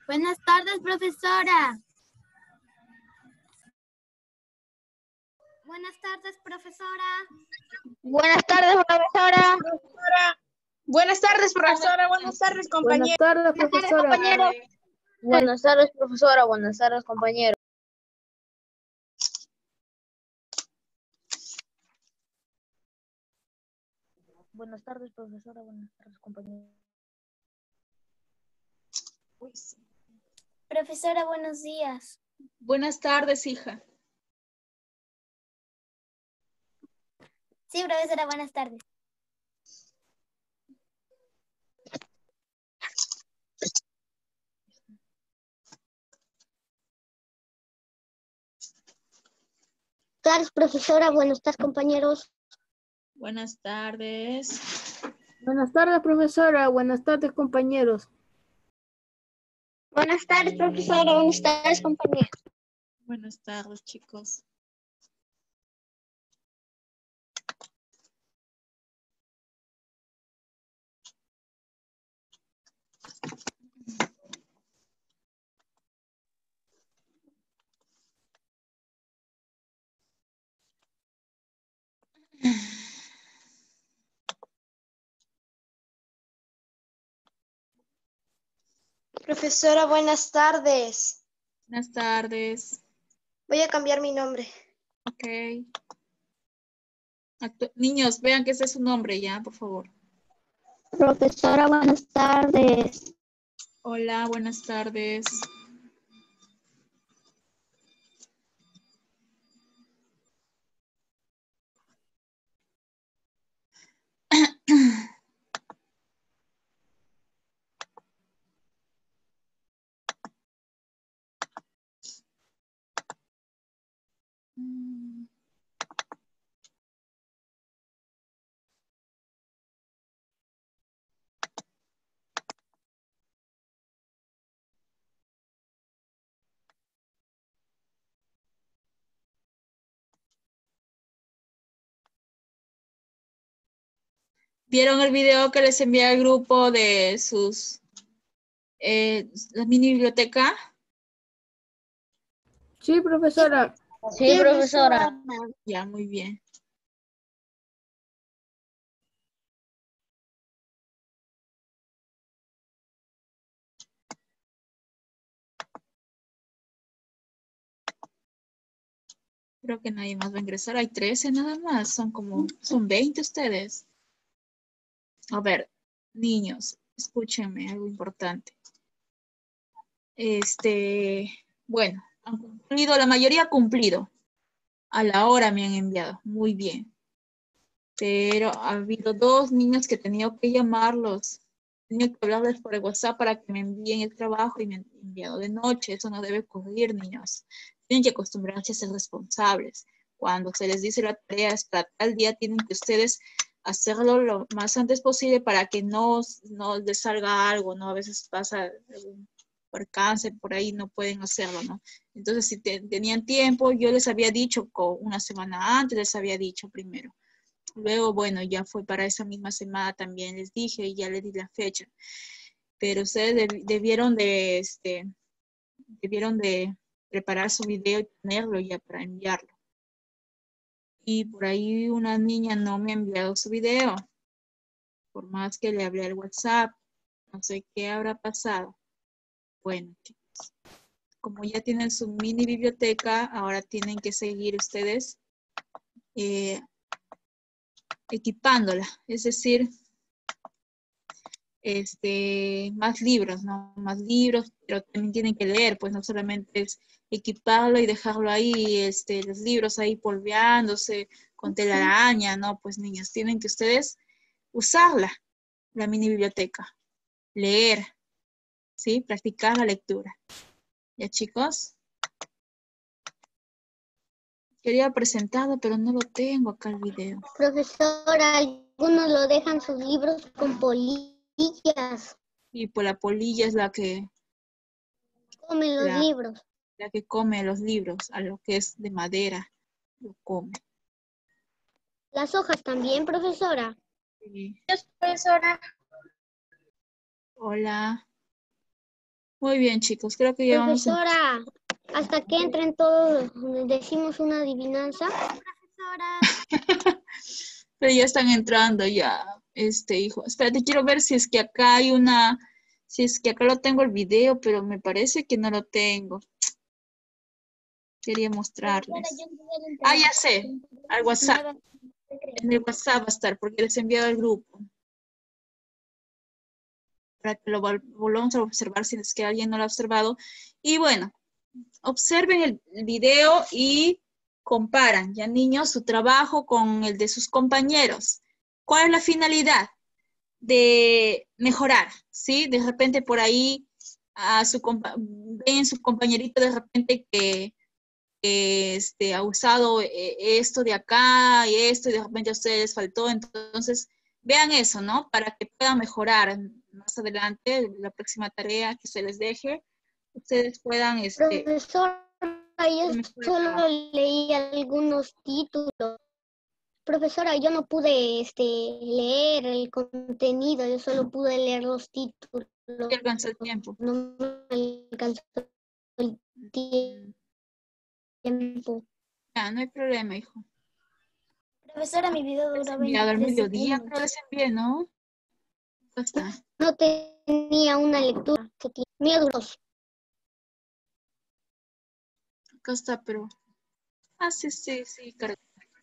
Buenas tardes, profesora. Buenas tardes, profesora. Buenas tardes, profesora. Buenas tardes, profesora. Buenas tardes, compañeros. Buenas tardes, profesora. Buenas tardes, profesora. Buenas tardes, compañero. Buenas tardes, profesora. Buenas tardes, compañero. Profesora, buenos días. Buenas tardes, hija. Sí, profesora, buenas tardes. Buenas tardes, profesora. Buenas tardes, compañeros. Buenas tardes. Buenas tardes, profesora. Buenas tardes, compañeros. Buenas tardes, profesora. Buenas tardes, compañeros. Buenas tardes, chicos. Profesora, buenas tardes. Buenas tardes. Voy a cambiar mi nombre. Ok. Niños, vean que ese es su nombre ya, por favor. Profesora, buenas tardes. Hola, buenas tardes. ¿Vieron el video que les envié al grupo de sus la mini biblioteca? Sí, profesora. Sí, profesora. Ya, muy bien. Creo que nadie más va a ingresar. Hay 13 nada más. Son 20 ustedes. A ver, niños, escúchenme, algo importante. Bueno, han cumplido, la mayoría ha cumplido. A la hora me han enviado. Muy bien. Pero ha habido 2 niños que he tenido que llamarlos. Tenía que hablarles por el WhatsApp para que me envíen el trabajo y me han enviado de noche. Eso no debe ocurrir, niños. Tienen que acostumbrarse a ser responsables. Cuando se les dice la tarea es para tal día, tienen que ustedes hacerlo lo más antes posible para que no les salga algo, ¿no? A veces pasa algún percance por ahí, no pueden hacerlo, ¿no? Entonces, si tenían tiempo, yo les había dicho, una semana antes les había dicho primero. Luego, bueno, ya fue para esa misma semana también les dije y ya les di la fecha. Pero ustedes debieron de preparar su video y tenerlo ya para enviarlo. Y por ahí una niña no me ha enviado su video. Por más que le hablé al WhatsApp, no sé qué habrá pasado. Bueno, chicos, como ya tienen su mini biblioteca, ahora tienen que seguir ustedes equipándola. Es decir, más libros, ¿no? Más libros, pero también tienen que leer, pues no solamente es equiparlo y dejarlo ahí, los libros ahí polveándose con telaraña, ¿no? Pues niños, tienen que ustedes usarla, la mini biblioteca, leer, ¿sí? Practicar la lectura. ¿Ya, chicos? Quería presentado, pero no lo tengo acá el video. Profesora, algunos lo dejan sus libros con polillas. Y pues la polilla es la que Comen los libros. come los libros, a lo que es de madera, lo come. Las hojas también, profesora. Sí. Profesora. Hola. Muy bien, chicos. Creo que ya vamos a... Profesora, hasta que entren todos, decimos una adivinanza. Profesora. Pero ya están entrando ya, hijo. Espérate, quiero ver si es que acá hay una... Si es que acá lo tengo el video, pero me parece que no lo tengo. Quería mostrarles. Ah, ya sé. Al WhatsApp. En el WhatsApp va a estar, porque les he enviado al grupo. Para que lo volvamos a observar si es que alguien no lo ha observado. Y bueno, observen el video y comparan, ya niños, su trabajo con el de sus compañeros. ¿Cuál es la finalidad? De mejorar, ¿sí? De repente por ahí ven su compañerito de repente que ha usado esto de acá y esto, y de repente a ustedes les faltó. Entonces, vean eso, ¿no? Para que puedan mejorar más adelante, la próxima tarea que se les deje, ustedes puedan... Profesora, yo solo leí algunos títulos. Profesora, yo no pude leer el contenido, yo solo pude leer los títulos. No te alcanzó el tiempo. No me alcanzó el tiempo. Ya, no hay problema, hijo. Profesora, mi video dura 20 al mediodía, creo que les envié, ¿no? Acá está. No tenía una lectura, tenía dos. Acá está, pero... Ah, sí, carga.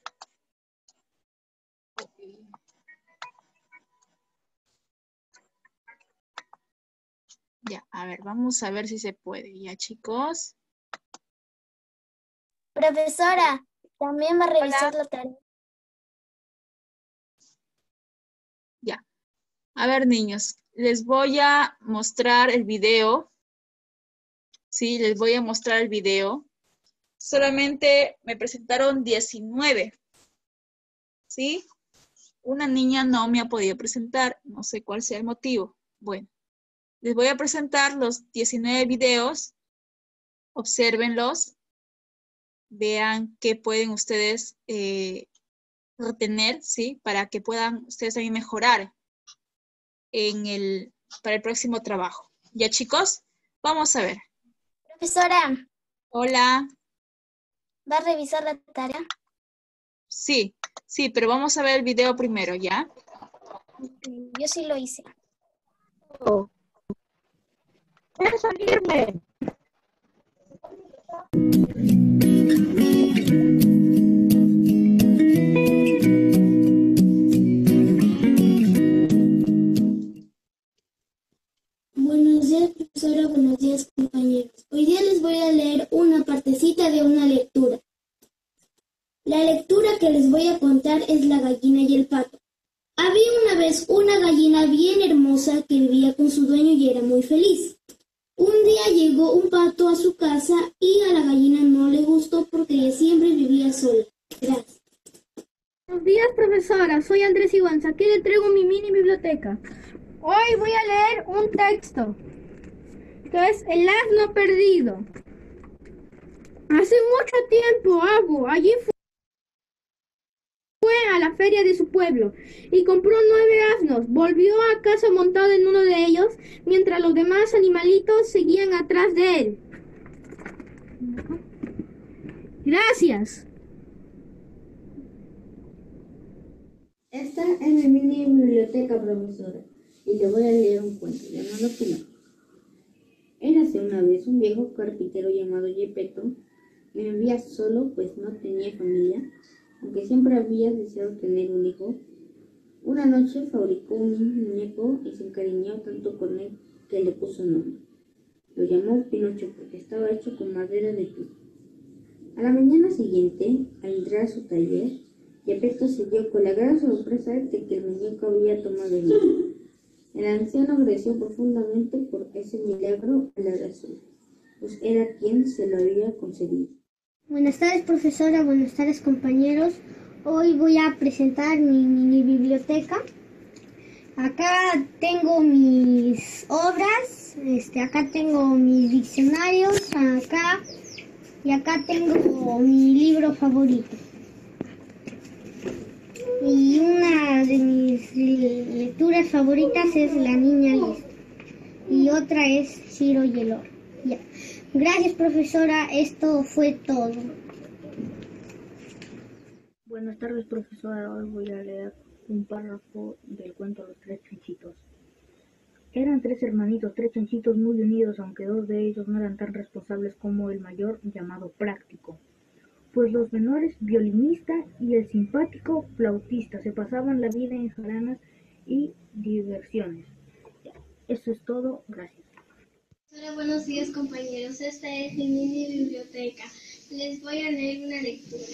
Ya, a ver, vamos a ver si se puede. Ya, chicos. Profesora, también va a revisar la tarea. Ya. A ver, niños, les voy a mostrar el video. Sí, les voy a mostrar el video. Solamente me presentaron 19. ¿Sí? Una niña no me ha podido presentar. No sé cuál sea el motivo. Bueno, les voy a presentar los 19 videos. Obsérvenlos. Vean qué pueden ustedes retener, ¿sí? Para que puedan ustedes también mejorar para el próximo trabajo. ¿Ya, chicos? Vamos a ver. Profesora. Hola. ¿Va a revisar la tarea? Sí, pero vamos a ver el video primero, ¿ya? Yo sí lo hice. ¡Quiero salirme! Buenos días, profesora. Buenos días, compañeros. Hoy día les voy a leer una partecita de una lectura. La lectura que les voy a contar es La gallina y el pato. Había una vez una gallina bien hermosa que vivía con su dueño y era muy feliz. Un día llegó un pato a su casa y a la gallina no le gustó porque ella siempre vivía sola. Gracias. Buenos días, profesora. Soy Andrés Iguanza. Aquí le traigo mi mini biblioteca. Hoy voy a leer un texto, que es El asno perdido. Hace mucho tiempo, Abu, allí fue a la feria de su pueblo y compró 9 asnos. Volvió a casa montado en uno de ellos, mientras los demás animalitos seguían atrás de él. Gracias. Esta es mi mini biblioteca, profesora, y le voy a leer un cuento llamado Pinocho. Érase una vez un viejo carpintero llamado Gepetto, que vivía solo pues no tenía familia, aunque siempre había deseado tener un hijo. Una noche fabricó un muñeco y se encariñó tanto con él que le puso nombre. Lo llamó Pinocho porque estaba hecho con madera de pino. A la mañana siguiente, al entrar a su taller, Gepetto se dio con la gran sorpresa de que el muñeco había tomado vida. El anciano agradeció profundamente por ese milagro a la razón, pues era quien se lo había concedido. Buenas tardes, profesora. Buenas tardes, compañeros. Hoy voy a presentar mi mini biblioteca. Acá tengo mis obras, acá tengo mis diccionarios, y acá tengo mi libro favorito. Y una de mis lecturas favoritas es La niña lista. y otra es Ciro y el oro. Ya. Gracias, profesora. Esto fue todo. Buenas tardes, profesora. Hoy voy a leer un párrafo del cuento Los tres chanchitos. Eran tres hermanitos, tres chanchitos muy unidos, aunque dos de ellos no eran tan responsables como el mayor, llamado Práctico. Pues los menores, violinista y el simpático flautista, se pasaban la vida en jaranas y diversiones. Eso es todo. Gracias. Hola, buenos días, compañeros. Esta es mi mini biblioteca. Les voy a leer una lectura.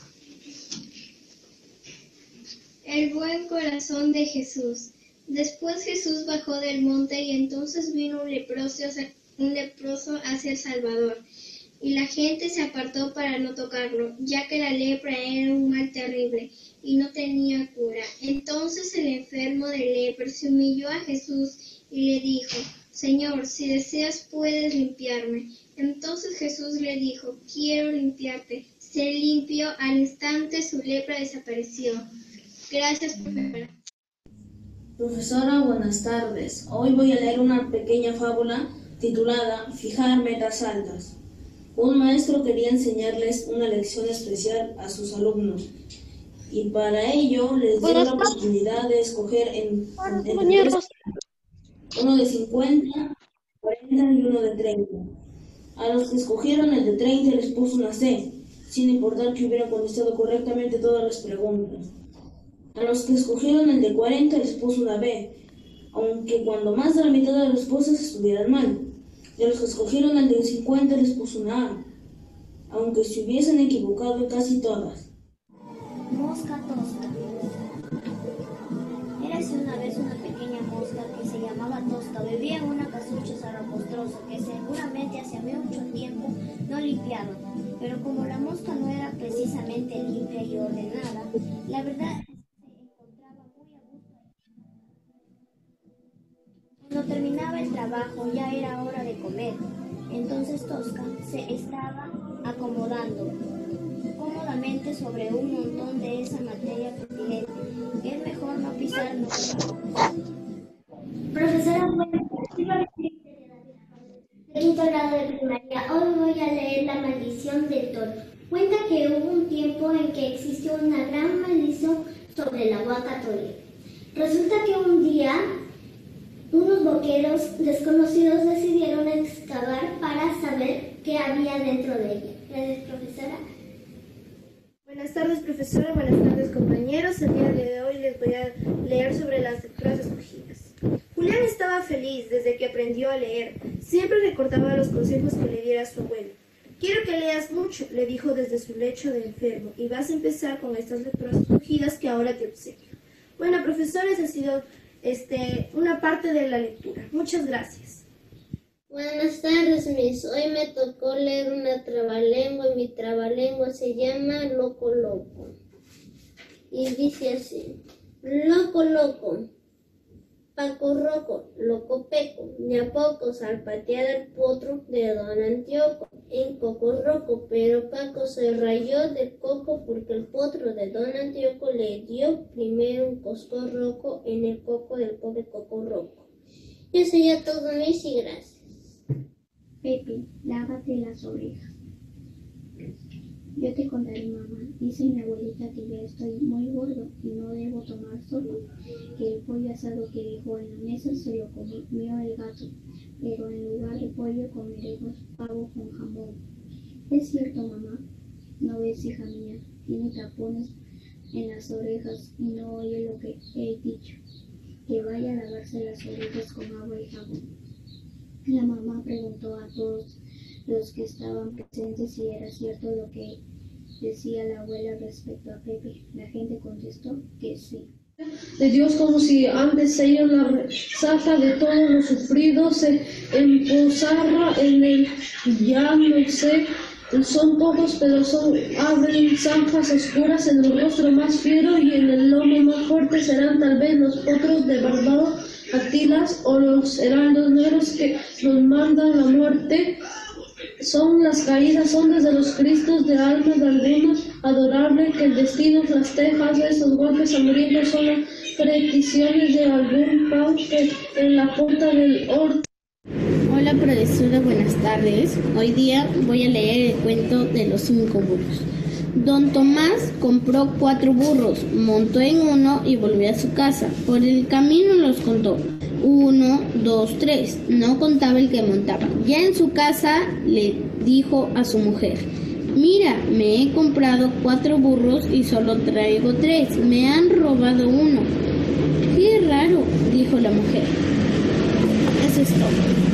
El buen corazón de Jesús. Después Jesús bajó del monte y entonces vino un leproso hacia el Salvador. Y la gente se apartó para no tocarlo, ya que la lepra era un mal terrible y no tenía cura. Entonces el enfermo de lepra se humilló a Jesús y le dijo: Señor, si deseas puedes limpiarme. Entonces Jesús le dijo: quiero limpiarte. Se limpió, al instante su lepra desapareció. Gracias, profesora. Profesora, buenas tardes. Hoy voy a leer una pequeña fábula titulada Fijar metas altas. Un maestro quería enseñarles una lección especial a sus alumnos y para ello les dio la oportunidad de escoger entre uno de 50, 40 y uno de 30. A los que escogieron el de 30 les puso una C, sin importar que hubieran contestado correctamente todas las preguntas. A los que escogieron el de 40 les puso una B, aunque cuando más de la mitad de las respuestas estuvieran mal. Y a los que escogieron el de 50 les puso una A, aunque se hubiesen equivocado en casi todas. Mosca tosca. Érase una vez una pequeña mosca que se llamaba Tosca. Vivía en una casucha zarapastrosa que seguramente hacía mucho tiempo no limpiaba. Pero como la mosca no era precisamente limpia y ordenada, la verdad es que se encontraba muy a gusto. Cuando terminaba el trabajo ya era hora de comer. Entonces Tosca se estaba acomodando cómodamente sobre un montón de esa materia pestilente. Es mejor no pisar los trabajos. Profesora, de quinto grado de primaria, hoy voy a leer La maldición del toro. Cuenta que hubo un tiempo en que existió una gran maldición sobre la vaca Toria. Resulta que un día unos boqueros desconocidos decidieron excavar para saber qué había dentro de ella. Gracias, profesora. Buenas tardes, profesora. Buenas tardes, compañeros. El día de hoy les voy a leer sobre las lecturas escogidas. Julián estaba feliz desde que aprendió a leer. Siempre recordaba los consejos que le diera su abuelo. Quiero que leas mucho, le dijo desde su lecho de enfermo, y vas a empezar con estas lecturas escogidas que ahora te obsequio. Bueno, profesores, ha sido una parte de la lectura. Muchas gracias. Buenas tardes, Miss. Hoy me tocó leer una trabalengua y mi trabalengua se llama Loco Loco. Y dice así: Loco Loco, Paco Roco, Loco Peco, ni a poco salpatear el potro de don Antioco en Coco Roco, pero Paco se rayó del coco porque el potro de don Antioco le dio primero un coscorroco en el coco del pobre Coco Roco. Eso sería todo, Miss, y gracias. Pepe, lávate las orejas. Yo te contaré, mamá. Dice mi abuelita que ya estoy muy gordo y no debo tomar sopa, que el pollo asado que dejó en la mesa se lo comió el gato, pero en lugar de pollo comeremos pavo con jamón. ¿Es cierto, mamá? ¿No ves, hija mía? Tiene tapones en las orejas y no oye lo que he dicho. Que vaya a lavarse las orejas con agua y jabón. La mamá preguntó a todos los que estaban presentes si era cierto lo que decía la abuela respecto a Pepe. La gente contestó que sí. De Dios, como si antes ella la resaca de todo lo sufrido se emposarra en el ya no sé, son pocos, pero abren zanjas oscuras en el rostro más fiero y en el lomo más fuerte serán tal vez los potros de barbado Atilas o los heraldos negros que nos mandan la muerte. Son las caídas, son desde los cristos de almas de algunos, adorable que el destino las tejas de esos golpes hambrientos son las peticiones de algún pan que en la puerta del orto profesora, buenas tardes. Hoy día voy a leer el cuento de los 5 burros. Don Tomás compró 4 burros, montó en uno y volvió a su casa. Por el camino los contó. 1, 2, 3. No contaba el que montaba. Ya en su casa le dijo a su mujer: mira, me he comprado 4 burros y solo traigo 3. Me han robado uno. Qué raro, dijo la mujer. Eso es todo.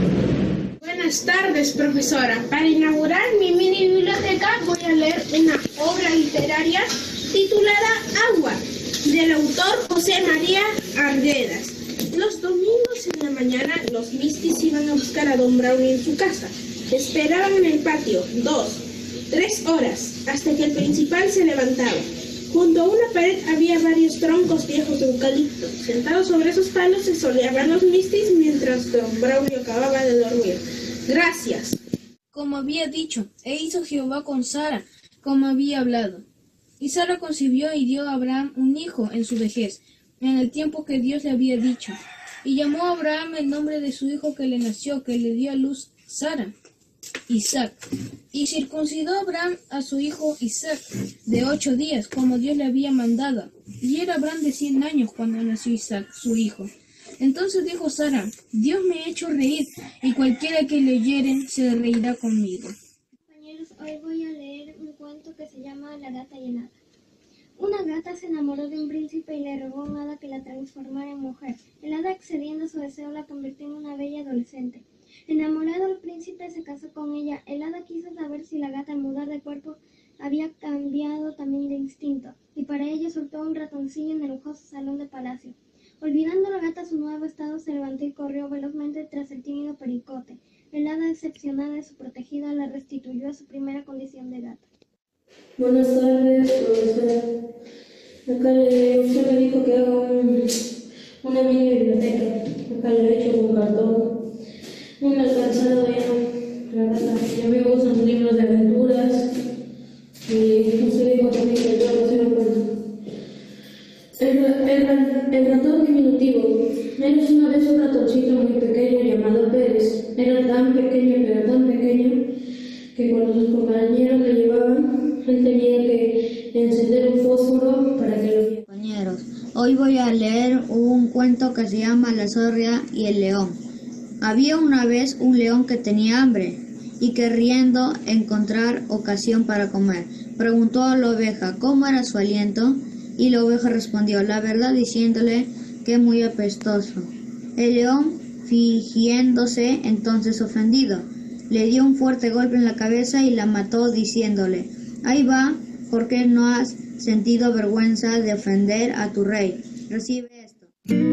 Buenas tardes, profesora. Para inaugurar mi mini biblioteca voy a leer una obra literaria titulada Agua, del autor José María Arguedas. Los domingos en la mañana los Mistis iban a buscar a Don Brownie en su casa. Esperaban en el patio 2, 3 horas, hasta que el principal se levantaba. Junto a una pared había varios troncos viejos de eucalipto. Sentados sobre esos palos se soleaban los Mistis mientras Don Braulio acababa de dormir. Gracias. Como había dicho, e hizo Jehová con Sara, como había hablado. Y Sara concibió y dio a Abraham un hijo en su vejez, en el tiempo que Dios le había dicho. Y llamó a Abraham el nombre de su hijo que le nació, que le dio a luz Sara, Isaac. Y circuncidó Abraham a su hijo Isaac de 8 días, como Dios le había mandado. Y era Abraham de 100 años cuando nació Isaac, su hijo. Entonces dijo Sara: Dios me ha hecho reír, y cualquiera que le oyere se reirá conmigo. Compañeros, hoy voy a leer un cuento que se llama La gata y el hada. Una gata se enamoró de un príncipe y le rogó a un hada que la transformara en mujer. El hada, accediendo a su deseo, la convirtió en una bella adolescente. Enamorado, el príncipe se casó con ella. El hada quiso saber si la gata, al mudar de cuerpo, había cambiado también de instinto, y para ello soltó un ratoncillo en el lujoso salón de palacio. Olvidando la gata su nuevo estado, se levantó y corrió velozmente tras el tímido pericote. El hada, decepcionada de su protegida, la restituyó a su primera condición de gata. Buenas tardes, profesora. Acá usted me dijo que haga una mini biblioteca. Acá lo he hecho con cartón. Un alcanzado ya. La gata. Y a mí me gustan los libros de aventuras. Y usted dijo también que yo voy a hacer un cuento. El ratón diminutivo. Eres una vez un ratoncito muy pequeño llamado Pérez. Era tan pequeño, pero tan pequeño, que cuando sus compañeros le llevaban, él tenía que encender un fósforo para que lo viera. Compañeros, hoy voy a leer un cuento que se llama La zorra y el león. Había una vez un león que tenía hambre y queriendo encontrar ocasión para comer, preguntó a la oveja cómo era su aliento, y la oveja respondió la verdad diciéndole que muy apestoso. El león, fingiéndose entonces ofendido, le dio un fuerte golpe en la cabeza y la mató diciéndole: ahí va, ¿por qué no has sentido vergüenza de ofender a tu rey? Recibe esto.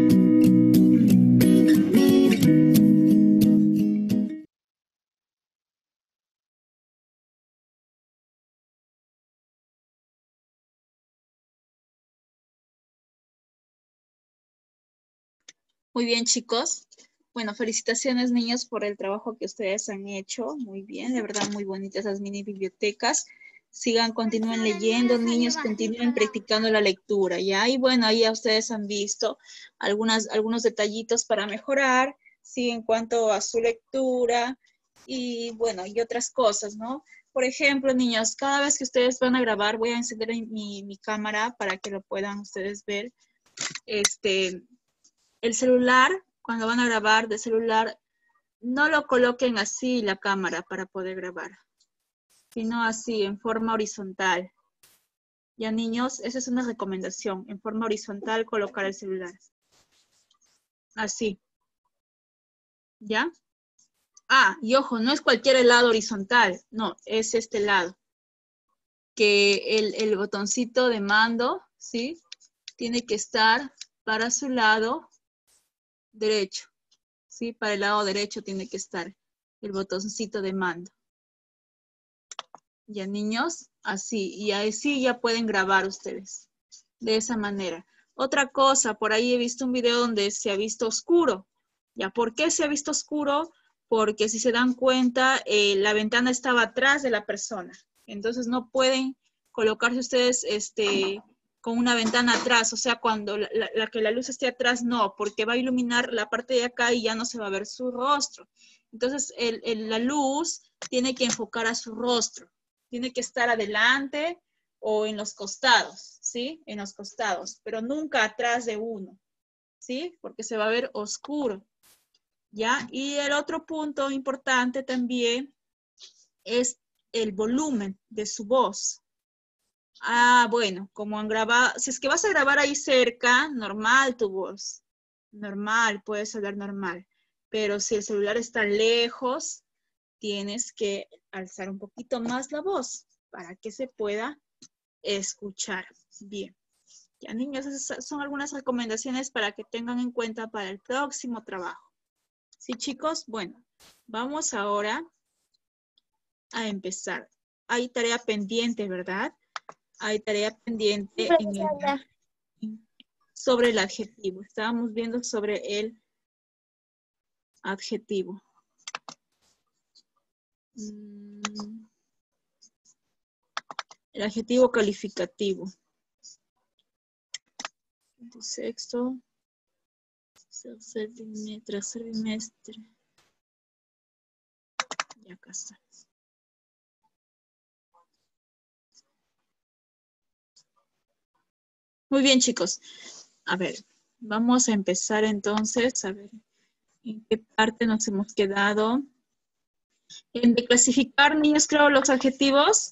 Muy bien, chicos. Bueno, felicitaciones, niños, por el trabajo que ustedes han hecho. Muy bien, de verdad, muy bonitas esas mini bibliotecas. Sigan, continúen leyendo, niños, continúen practicando la lectura, ¿ya? Y bueno, ahí ya ustedes han visto algunos detallitos para mejorar, ¿sí? En cuanto a su lectura y, bueno, y otras cosas, ¿no? Por ejemplo, niños, cada vez que ustedes van a grabar, voy a encender mi cámara para que lo puedan ustedes ver. El celular, cuando van a grabar de celular, no lo coloquen así la cámara para poder grabar, sino así, en forma horizontal. Ya, niños, esa es una recomendación, en forma horizontal colocar el celular. Así. ¿Ya? Ah, y ojo, no es cualquier lado horizontal, no, es este lado. Que el botoncito de mando, ¿sí? Tiene que estar para su lado derecho, ¿sí? Para el lado derecho tiene que estar el botoncito de mando. Ya, niños, así. Y así ya pueden grabar ustedes. De esa manera. Otra cosa, por ahí he visto un video donde se ha visto oscuro. ¿Ya? ¿Por qué se ha visto oscuro? Porque si se dan cuenta, la ventana estaba atrás de la persona. Entonces no pueden colocarse ustedes con una ventana atrás. O sea, cuando que la luz esté atrás, no, porque va a iluminar la parte de acá y ya no se va a ver su rostro. Entonces, la luz tiene que enfocar a su rostro. Tiene que estar adelante o en los costados, ¿sí? En los costados, pero nunca atrás de uno, ¿sí? Porque se va a ver oscuro, ¿ya? Y el otro punto importante también es el volumen de su voz. Ah, bueno, como han grabado, si es que vas a grabar ahí cerca, normal tu voz. Normal, puedes hablar normal. Pero si el celular está lejos, tienes que alzar un poquito más la voz para que se pueda escuchar bien. Ya, niños, esas son algunas recomendaciones para que tengan en cuenta para el próximo trabajo. ¿Sí, chicos? Bueno, vamos ahora a empezar. Hay tarea pendiente, ¿verdad? Hay tarea pendiente sobre el adjetivo. Estábamos viendo sobre el adjetivo. El adjetivo calificativo. Sexto, tercer bimestre. Y acá está. Muy bien, chicos. A ver, vamos a empezar entonces. A ver, ¿en qué parte nos hemos quedado? En de clasificar, niños, creo, los adjetivos.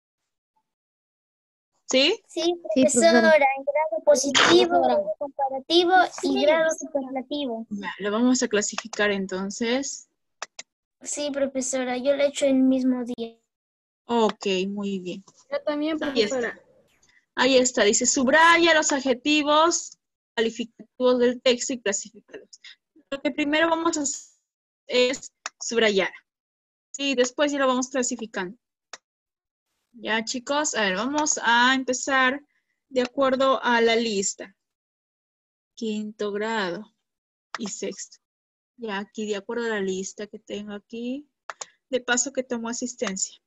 ¿Sí? Sí, profesora, en grado positivo, grado comparativo y grado superlativo. Lo vamos a clasificar entonces. Sí, profesora, yo lo he hecho el mismo día. Ok, muy bien. Yo también, profesora. Ahí está, dice, subraya los adjetivos calificativos del texto y clasifícalos. Lo que primero vamos a hacer es subrayar. Sí, después ya lo vamos clasificando. Ya, chicos, a ver, vamos a empezar de acuerdo a la lista. Quinto grado y sexto. Ya aquí, de acuerdo a la lista que tengo aquí, de paso que tomo asistencia.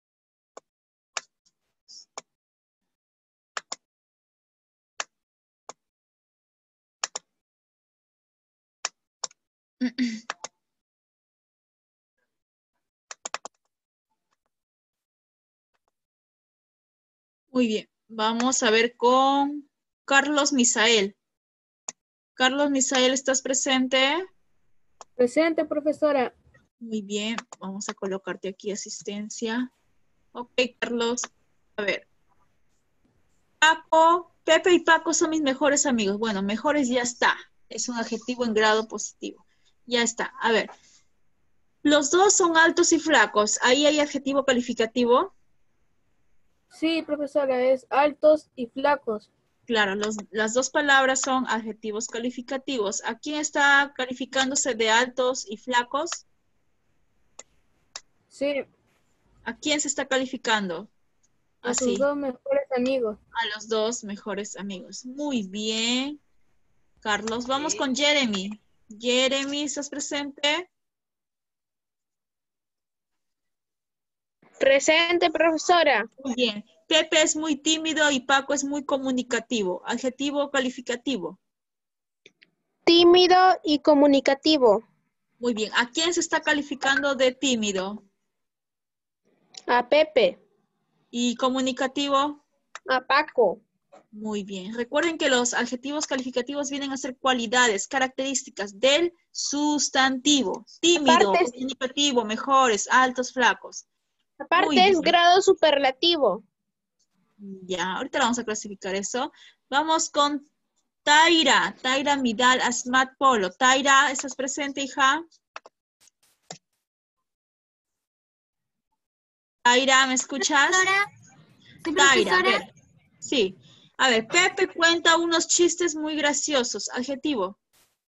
Muy bien, vamos a ver con Carlos Misael. Carlos Misael, ¿estás presente? Presente, profesora. Muy bien, vamos a colocarte aquí asistencia. Ok, Carlos, a ver. Paco, Pepe y Paco son mis mejores amigos. Bueno, mejores ya está. Es un adjetivo en grado positivo. Ya está, a ver. Los dos son altos y flacos. ¿Ahí hay adjetivo calificativo? Sí, profesora, es altos y flacos. Claro, las dos palabras son adjetivos calificativos. ¿A quién está calificándose de altos y flacos? Sí. ¿A quién se está calificando? A sus dos mejores amigos. A los dos mejores amigos. Muy bien, Carlos. Vamos con Jeremy. Jeremy, ¿estás presente? Presente, profesora. Muy bien. Pepe es muy tímido y Paco es muy comunicativo. Adjetivo calificativo. Tímido y comunicativo. Muy bien. ¿A quién se está calificando de tímido? A Pepe. ¿Y comunicativo? A Paco. Muy bien. Recuerden que los adjetivos calificativos vienen a ser cualidades, características del sustantivo. Tímido, comunicativo, mejores, altos, flacos. Aparte es grado superlativo. Ya, ahorita vamos a clasificar eso. Vamos con Taira. Taira Midal Asmat Polo. Taira, ¿estás presente, hija? Taira, ¿me escuchas? Taira, a ver. Sí. A ver, Pepe cuenta unos chistes muy graciosos. Adjetivo.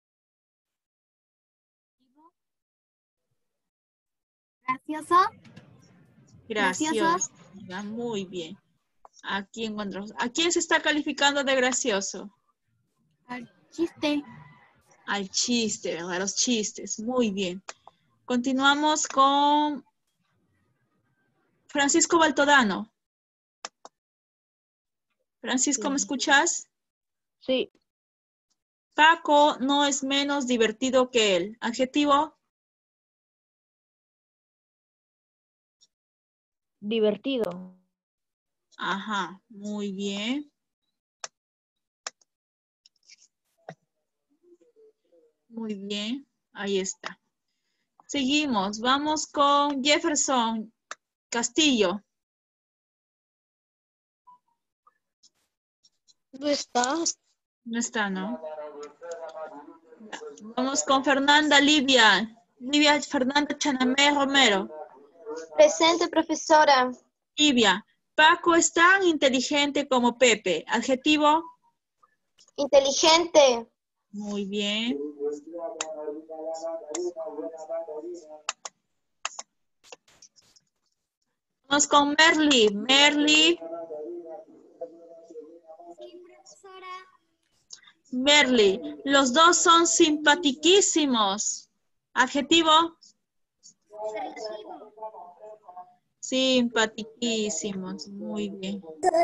Gracioso. Gracioso. Ya, muy bien. Aquí encontramos. ¿A quién se está calificando de gracioso? Al chiste. Al chiste, ¿verdad? Los chistes. Muy bien. Continuamos con Francisco Baltodano. Francisco, ¿me escuchas? Sí. Paco no es menos divertido que él. Adjetivo. Divertido. Ajá, muy bien. Muy bien, ahí está. Seguimos, vamos con Jefferson Castillo. ¿No estás? No está, ¿no? Vamos con Fernanda Livia. Livia Fernanda Chanamé Romero. Presente, profesora. Livia, Paco es tan inteligente como Pepe. Adjetivo. Inteligente. Muy bien. Vamos con Merly. Merly. Merly, los dos son simpatiquísimos. Adjetivo. Simpatiquísimos, muy bien.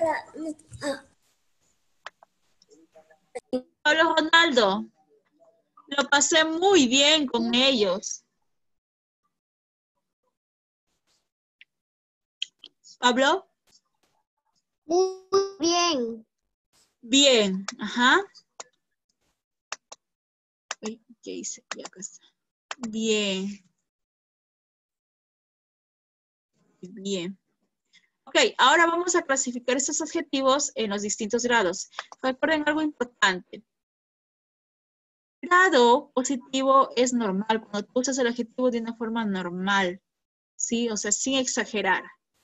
Pablo Ronaldo, lo pasé muy bien con ellos. Pablo. Muy bien. Bien, ajá. Uy, ¿qué hice? Ya acá está. Bien. Bien. Ok, ahora vamos a clasificar estos adjetivos en los distintos grados. Recuerden algo importante. Grado positivo es normal, cuando tú usas el adjetivo de una forma normal, ¿sí? O sea, sin exagerar.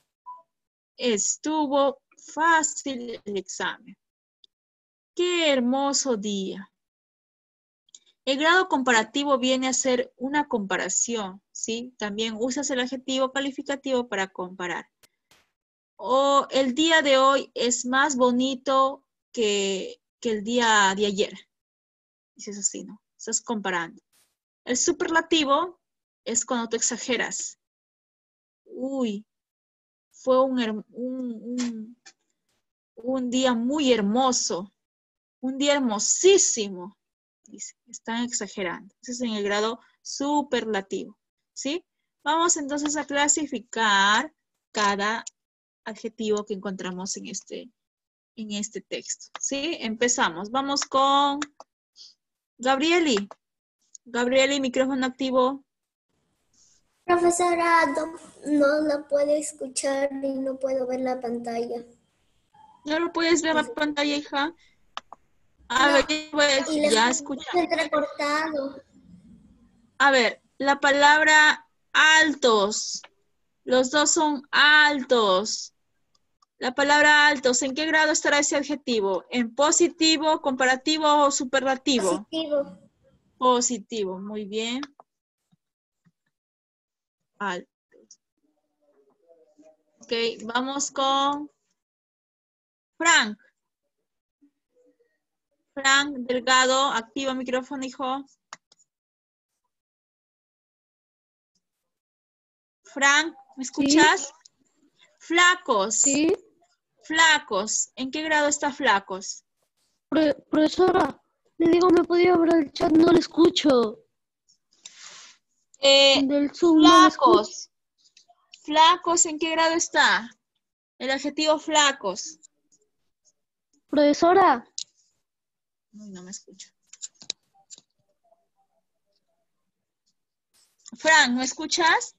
Estuvo fácil el examen. ¡Qué hermoso día! El grado comparativo viene a ser una comparación, ¿sí? También usas el adjetivo calificativo para comparar. O el día de hoy es más bonito que el día de ayer. Dices así, ¿no? Estás comparando. El superlativo es cuando tú exageras. Uy, fue un día muy hermoso. Un día hermosísimo. Dice, están exagerando. Ese es en el grado superlativo. ¿Sí? Vamos entonces a clasificar cada adjetivo que encontramos en este texto. ¿Sí? Empezamos. Vamos con Gabrieli. Gabrieli, micrófono activo. Profesora, no la puedo escuchar y no puedo ver la pantalla. ¿No lo puedes ver la pantalla, hija? A ver, ya escucha. Entrecortado. A ver, la palabra altos. Los dos son altos. La palabra altos, ¿en qué grado estará ese adjetivo? ¿En positivo, comparativo o superlativo? Positivo. Positivo, muy bien. Altos. Ok, vamos con Frank. Frank Delgado, activa micrófono, hijo. Frank, ¿me escuchas? Sí. Flacos. Sí. Flacos. ¿En qué grado está flacos? Profesora, le digo, ¿me podía abrir el chat? No le escucho. Del Zoom, flacos. No flacos, ¿en qué grado está? El adjetivo flacos. Profesora. Uy, no me escucho. Frank, ¿me escuchas?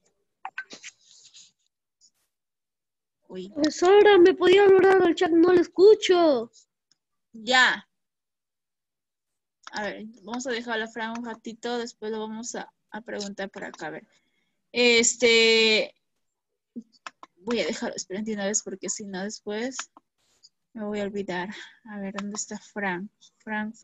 Uy. Profesora, ¿me podía hablar al chat? No le escucho. Ya. A ver, vamos a dejar a Frank un ratito, después lo vamos a preguntar por acá. A ver. Voy a dejarlo esperando una vez porque si no después me voy a olvidar. A ver, ¿dónde está Frank? Frank.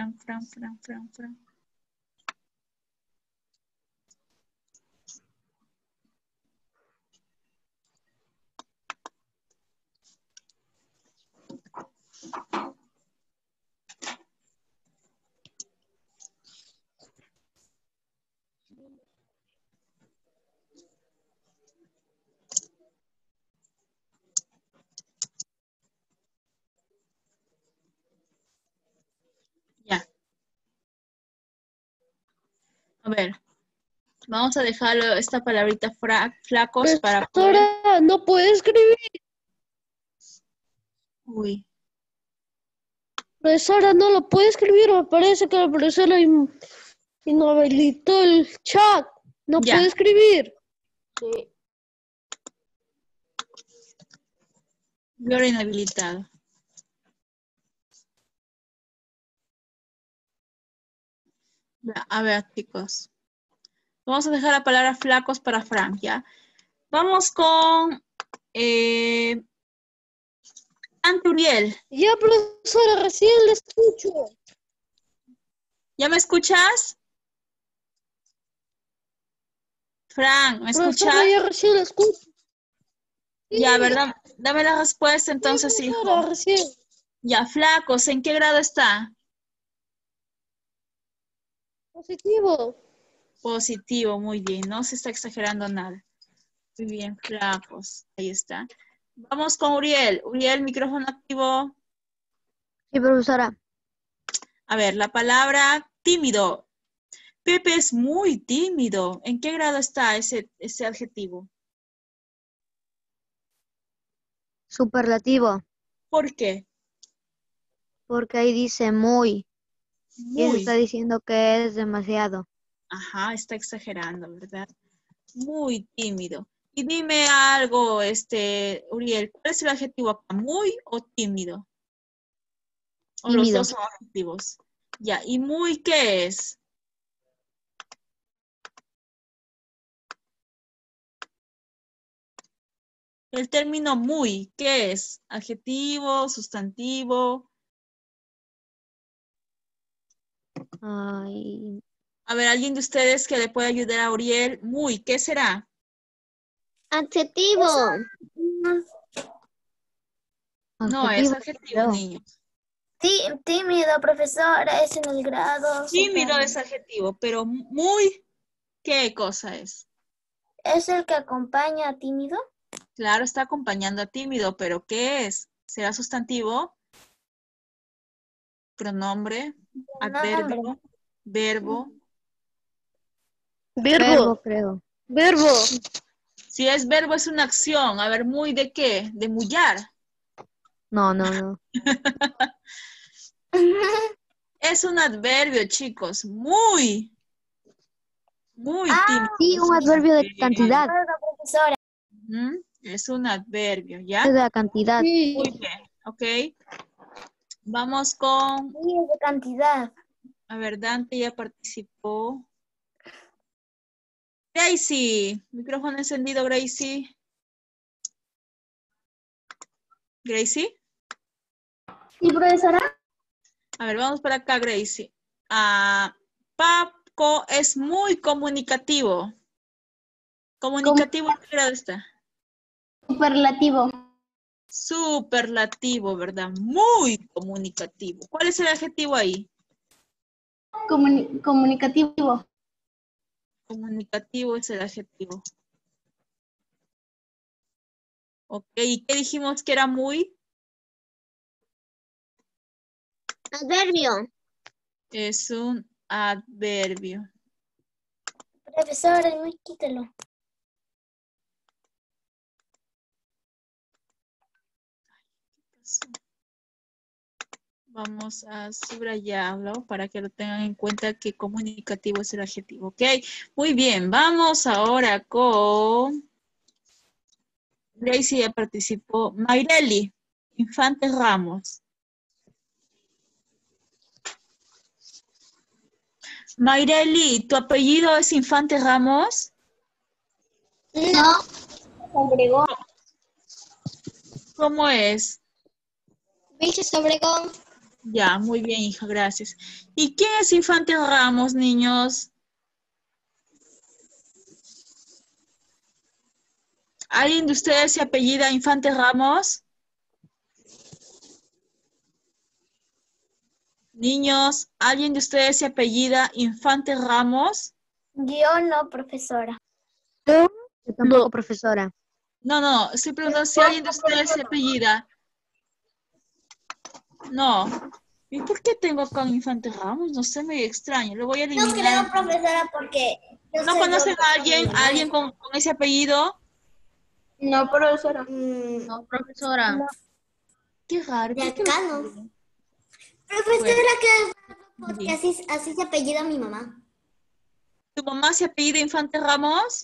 Ya. A ver. Vamos a dejarlo esta palabrita flacos para poder... no puede escribir. Uy, Profesora, no lo puede escribir. Me parece que la profesora inhabilitó el chat. No ya. puede escribir. Sí. Yo inhabilitado. Ya, a ver, chicos. Vamos a dejar la palabra flacos para Frank, ¿ya? Vamos con Ante Uriel. Ya, profesora, recién le escucho. ¿Ya me escuchas? Frank, ¿me escuchas? Profesora, ya recién le escucho. Ya, ¿verdad? Dame la respuesta entonces, Sí, hijo. profesora, recién. Ya, flacos, ¿en qué grado está? Positivo. Positivo, muy bien. No se está exagerando nada. Muy bien, flacos. Ahí está. Vamos con Uriel. Uriel, micrófono activo. Sí, profesora. A ver, la palabra tímido. Pepe es muy tímido. ¿En qué grado está ese adjetivo? Superlativo. ¿Por qué? Porque ahí dice muy. Y eso Muy. está diciendo que es demasiado. Ajá, está exagerando, ¿verdad? Muy tímido. Y dime algo, Uriel, ¿cuál es el adjetivo acá? ¿Muy o tímido? O los Tímido. dos son adjetivos. Ya, ¿y muy qué es? El término muy, ¿qué es? ¿Adjetivo, sustantivo? Ay, A ver, ¿alguien de ustedes que le pueda ayudar a Uriel? Muy, ¿qué será? Adjetivo. No, es adjetivo, adjetivo, creo. niños. Tímido, profesora, es en el grado. Tímido es adjetivo, pero muy, ¿qué cosa es? ¿Es el que acompaña a tímido? Claro, está acompañando a tímido, pero ¿qué es? ¿Será sustantivo? ¿Pronombre? ¿Adverbio? ¿Verbo? Verbo. creo. Verbo. Si es verbo, es una acción. A ver, ¿muy de qué? De mullar. No. Es un adverbio, chicos. Muy tímido. Sí, Es un un adverbio de adverbio. cantidad. Profesora. Ujú, es un adverbio, ¿ya? Es de la cantidad. Sí. Muy bien, ok. Vamos con, Sí, es de cantidad. a ver, Dante ya participó. Gracie, micrófono encendido, Gracie. Gracie. Sí, profesora. A ver, vamos para acá, Gracie. Paco es muy comunicativo. ¿Comunicativo en qué grado está? Superlativo. Superlativo, ¿verdad? Muy comunicativo. ¿Cuál es el adjetivo ahí? Comunicativo. Comunicativo es el adjetivo. Ok, ¿y qué dijimos que era muy? Adverbio. Es un adverbio. Profesora, no quítelo. Vamos a subrayarlo para que lo tengan en cuenta que comunicativo es el adjetivo. Ok, muy bien. Vamos ahora con... Gracie ya participó. Mayreli, Infante Ramos. Mayreli, ¿tu apellido es Infante Ramos? No. Obregón. ¿Cómo es? Vilches Obregón. Ya, muy bien, hija, gracias. ¿Y quién es Infante Ramos, niños? ¿Alguien de ustedes se apellida Infante Ramos? Niños, ¿alguien de ustedes se apellida Infante Ramos? Yo no, profesora. Yo tampoco, profesora. No, estoy preguntando si alguien de ustedes se apellida. No. ¿Y por qué tengo acá un Infante Ramos? No sé, me extraño. Lo voy a eliminar. No creo, profesora, porque... ¿No conocen a alguien con ese apellido? No, profesora. No, profesora. no, Qué raro. de ¿por qué acá no? no. Profesora, Bueno, qué raro, porque bien. así se apellida mi mamá. ¿Tu mamá se apellida Infante Ramos?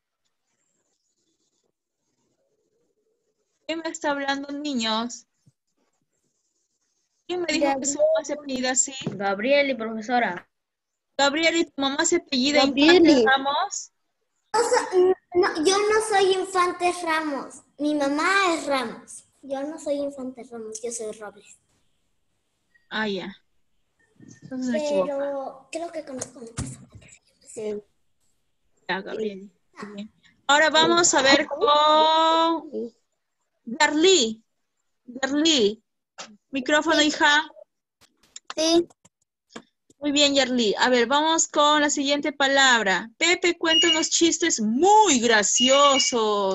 ¿Quién me está hablando, niños? ¿Quién me dijo que su mamá se apellida así? Gabrieli, profesora. Gabriel, ¿y tu mamá se apellida Infante Gabrieli. Ramos? No, yo no soy Infante Ramos. Mi mamá es Ramos. Yo no soy Infante Ramos, yo soy Robles. Ah, ya. Entonces me equivoco. Pero creo que conozco a una persona que se llama así. Ya, Gabriel. Muy bien. Ahora vamos a ver con Darly. Darly. Micrófono, hija. Sí. Muy bien, Yarly. A ver, vamos con la siguiente palabra. Pepe cuenta unos chistes muy graciosos.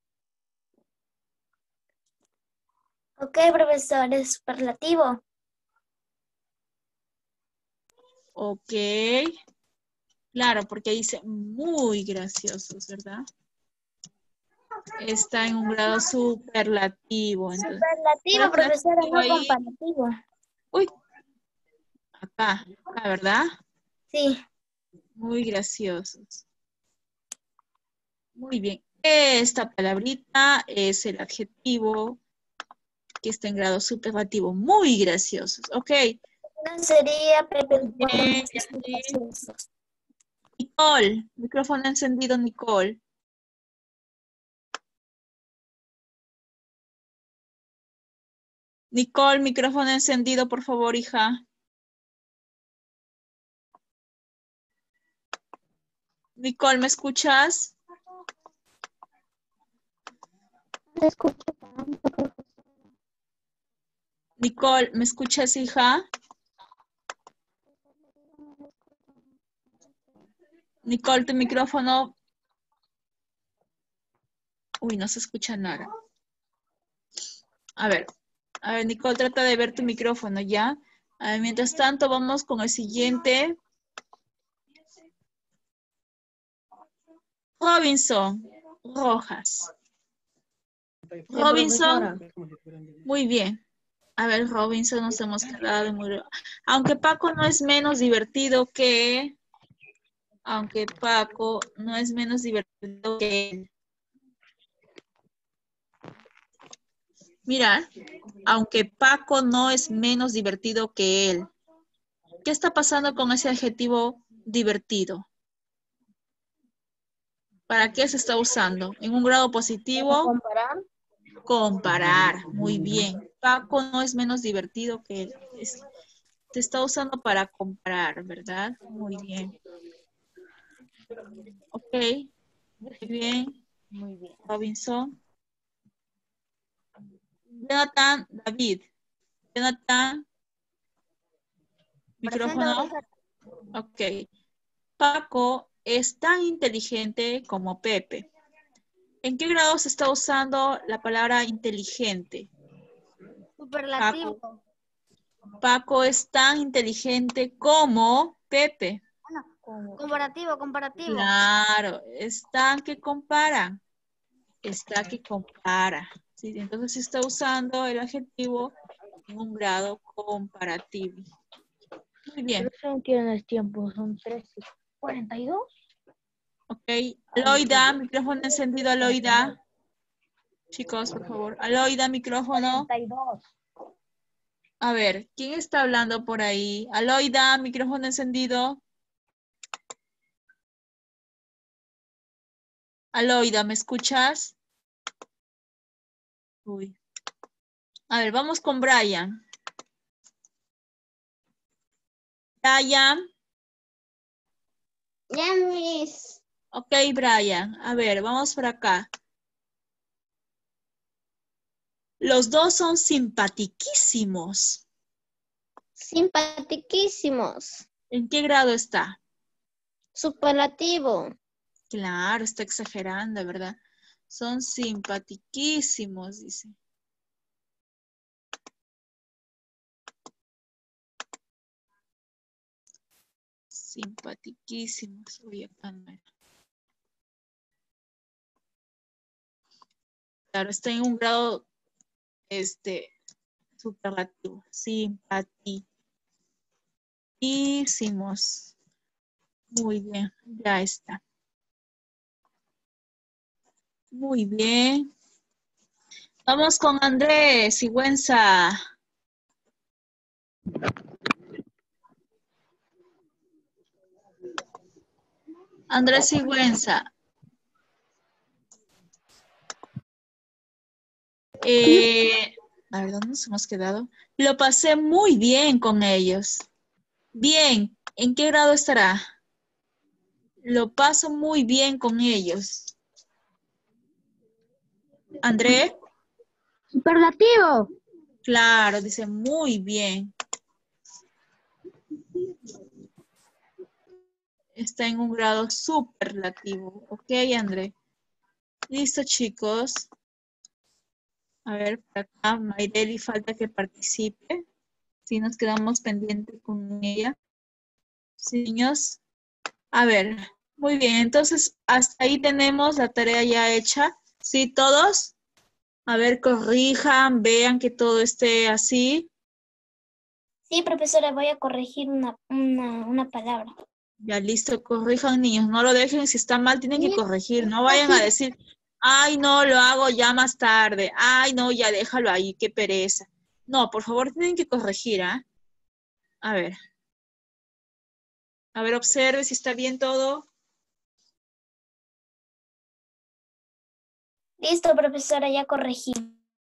Ok, profesor, es superlativo. Ok. Claro, porque dice muy graciosos, ¿verdad? Está en un grado superlativo. Entonces, ¿cuál Superlativo, es el profesora, adjetivo no ahí? comparativo. Uy, acá, ¿verdad? Sí. Muy graciosos. Muy bien. Esta palabrita es el adjetivo que está en grado superlativo. Muy graciosos. Ok. Sería Pepe. Bien, Nicole, micrófono encendido, Nicole. Nicole, micrófono encendido, por favor, hija. Nicole, ¿me escuchas? No escucho tanto. Nicole, ¿me escuchas, hija? Nicole, tu micrófono. Uy, no se escucha nada. A ver, Nicole, trata de ver tu micrófono, ¿ya? A ver, mientras tanto, vamos con el siguiente. Robinson Rojas. Robinson, muy bien. A ver, Robinson, nos hemos quedado muy... Aunque Paco no es menos divertido que... Aunque Paco no es menos divertido que él. Mira, aunque Paco no es menos divertido que él. ¿Qué está pasando con ese adjetivo divertido? ¿Para qué se está usando? ¿En un grado positivo? ¿Comparar? Comparar, muy bien. Paco no es menos divertido que él. Te está usando para comparar, ¿verdad? Muy bien. Ok, muy bien. Muy bien. Robinson. Jonathan, David. Jonathan, micrófono. Ok. Paco es tan inteligente como Pepe. ¿En qué grado se está usando la palabra inteligente? Superlativo. Paco es tan inteligente como Pepe. Comparativo. Claro, está que compara. Está que compara. ¿Sí? Entonces se está usando el adjetivo en un grado comparativo. Muy bien. Pero no tienes tiempo, son 3:42. Ok. Aloida, micrófono encendido, Aloida. Chicos, por favor. Aloida, micrófono. 42. A ver, ¿quién está hablando por ahí? Aloida, micrófono encendido. Aloida, ¿me escuchas? Uy. A ver, vamos con Brian. Brian. Ya, Miss. Ok, Brian. A ver, vamos por acá. Los dos son simpatiquísimos. Simpatiquísimos. ¿En qué grado está? Superlativo. Claro, está exagerando, ¿verdad? Son simpatiquísimos, dice. Simpatiquísimos. Uy, acá no era. Claro, está en un grado, superlativo. Simpaticísimos. Muy bien, ya está. Muy bien. Vamos con Andrés Sigüenza. Andrés Sigüenza. A ver, ¿dónde nos hemos quedado? Lo pasé muy bien con ellos. Bien, ¿en qué grado estará? Lo paso muy bien con ellos. André. Superlativo. Claro, dice muy bien. Está en un grado superlativo. Ok, André. Listo, chicos. A ver, por acá Mayreli falta que participe. Si nos quedamos pendientes con ella. Sí, niños. A ver, muy bien. Entonces, hasta ahí tenemos la tarea ya hecha. ¿Sí, todos? A ver, corrijan, vean que todo esté así. Sí, profesora, voy a corregir una palabra. Ya listo, corrijan, niños. No lo dejen. Si está mal, tienen que corregir. No vayan a decir, ay, no, lo hago ya más tarde. Ay, no, ya déjalo ahí, qué pereza. No, por favor, tienen que corregir, ¿ah? A ver. A ver, observe si está bien todo. Listo, profesora, ya corregí.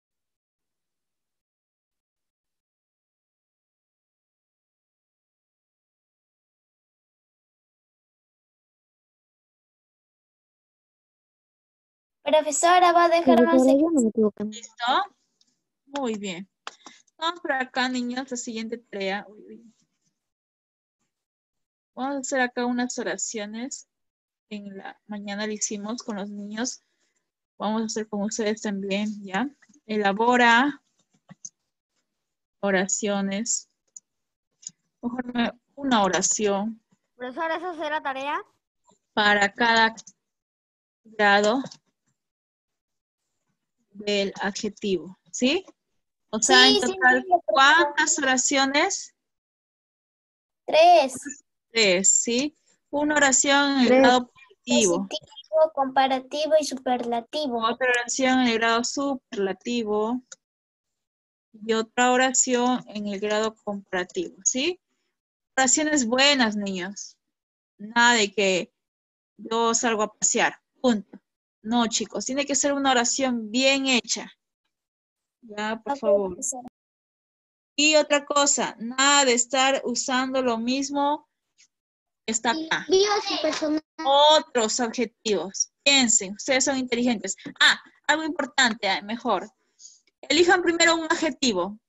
Profesora, va a dejarnos... ¿Listo? Muy bien. Vamos por acá, niños, la siguiente tarea. Vamos a hacer acá unas oraciones. En la mañana lo hicimos con los niños. Vamos a hacer con ustedes también, ¿ya? Elabora oraciones. Mejor una oración Profesora, ¿esa será tarea? para cada grado del adjetivo, ¿sí? O sea, en total, ¿cuántas oraciones? 3. 3, ¿sí? Una oración en el grado positivo. Positivo, comparativo y superlativo. Otra oración en el grado superlativo. Y otra oración en el grado comparativo, ¿sí? Oraciones buenas, niños. Nada de que yo salgo a pasear, punto. No, chicos, tiene que ser una oración bien hecha. Ya, por favor. Y otra cosa, nada de estar usando lo mismo que está acá. Otros adjetivos. Piensen, ustedes son inteligentes. Ah, algo importante, mejor. Elijan primero un adjetivo.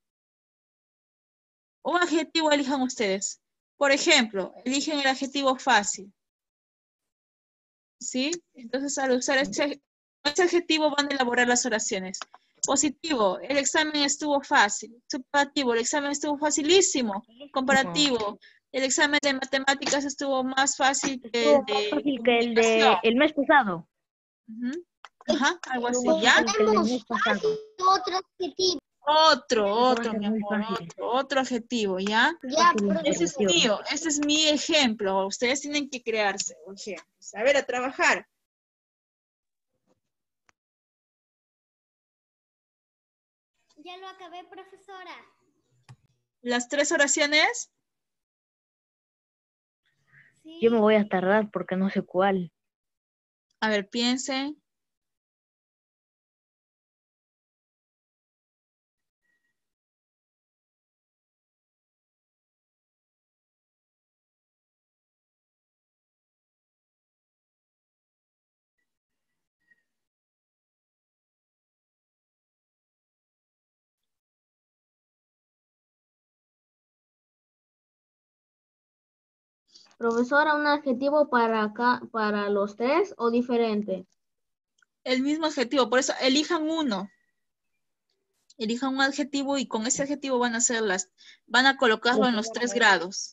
Un adjetivo elijan ustedes. Por ejemplo, eligen el adjetivo fácil. ¿Sí? Entonces, al usar este adjetivo van a elaborar las oraciones. Positivo, el examen estuvo fácil. Superlativo, el examen estuvo facilísimo. Comparativo, el examen de matemáticas estuvo más fácil que el de el mes pasado. Ajá, algo así, ¿ya? Otro adjetivo. Otro, mi amor, otro adjetivo, ¿ya? Ese es mío, ese es mi ejemplo. Ustedes tienen que crearse ejemplos. A ver, a trabajar. Ya lo acabé, profesora. ¿Las 3 oraciones? Sí. Yo me voy a tardar porque no sé cuál. A ver, piensen. Profesora, ¿un adjetivo para los 3 o diferente? El mismo adjetivo, por eso elijan uno. Elijan un adjetivo y con ese adjetivo van a colocarlo en los 3 grados.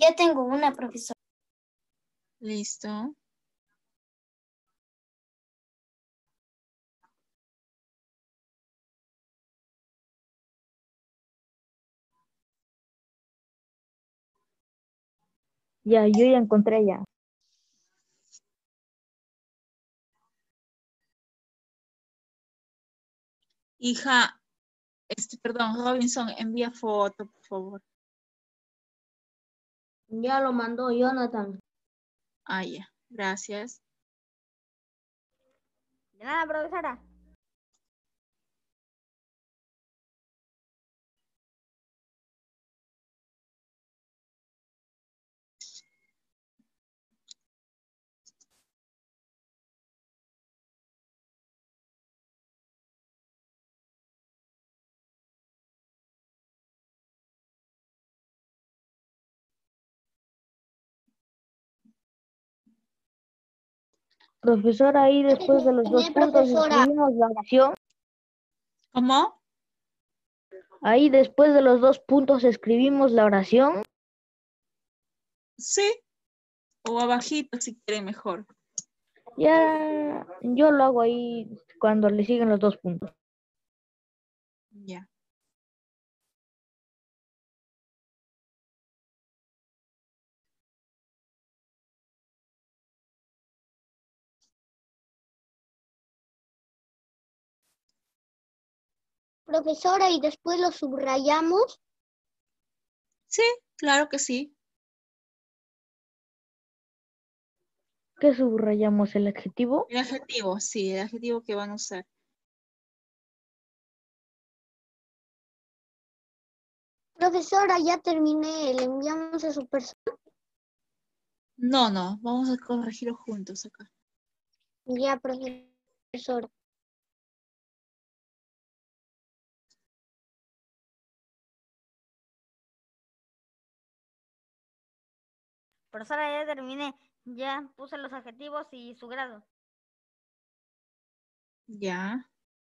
Ya tengo una, profesora. Listo. Ya, yo ya encontré ya. Hija, perdón, Robinson, envía foto, por favor. Ya lo mandó Jonathan. Ah, ya, gracias. De nada, profesora. Profesora, ahí después de los dos puntos escribimos la oración. ¿Cómo? Ahí después de los dos puntos escribimos la oración. Sí, o abajito si quiere mejor. Ya, yo lo hago ahí cuando le siguen los dos puntos. Ya. Profesora, y después lo subrayamos. Sí, claro que sí. ¿Qué subrayamos? ¿El adjetivo? El adjetivo, sí, el adjetivo que van a usar. Profesora, ya terminé. Le enviamos a su persona. No, vamos a corregirlo juntos acá. Ya, profesora. Profesora, ya terminé. Ya puse los adjetivos y su grado. Ya.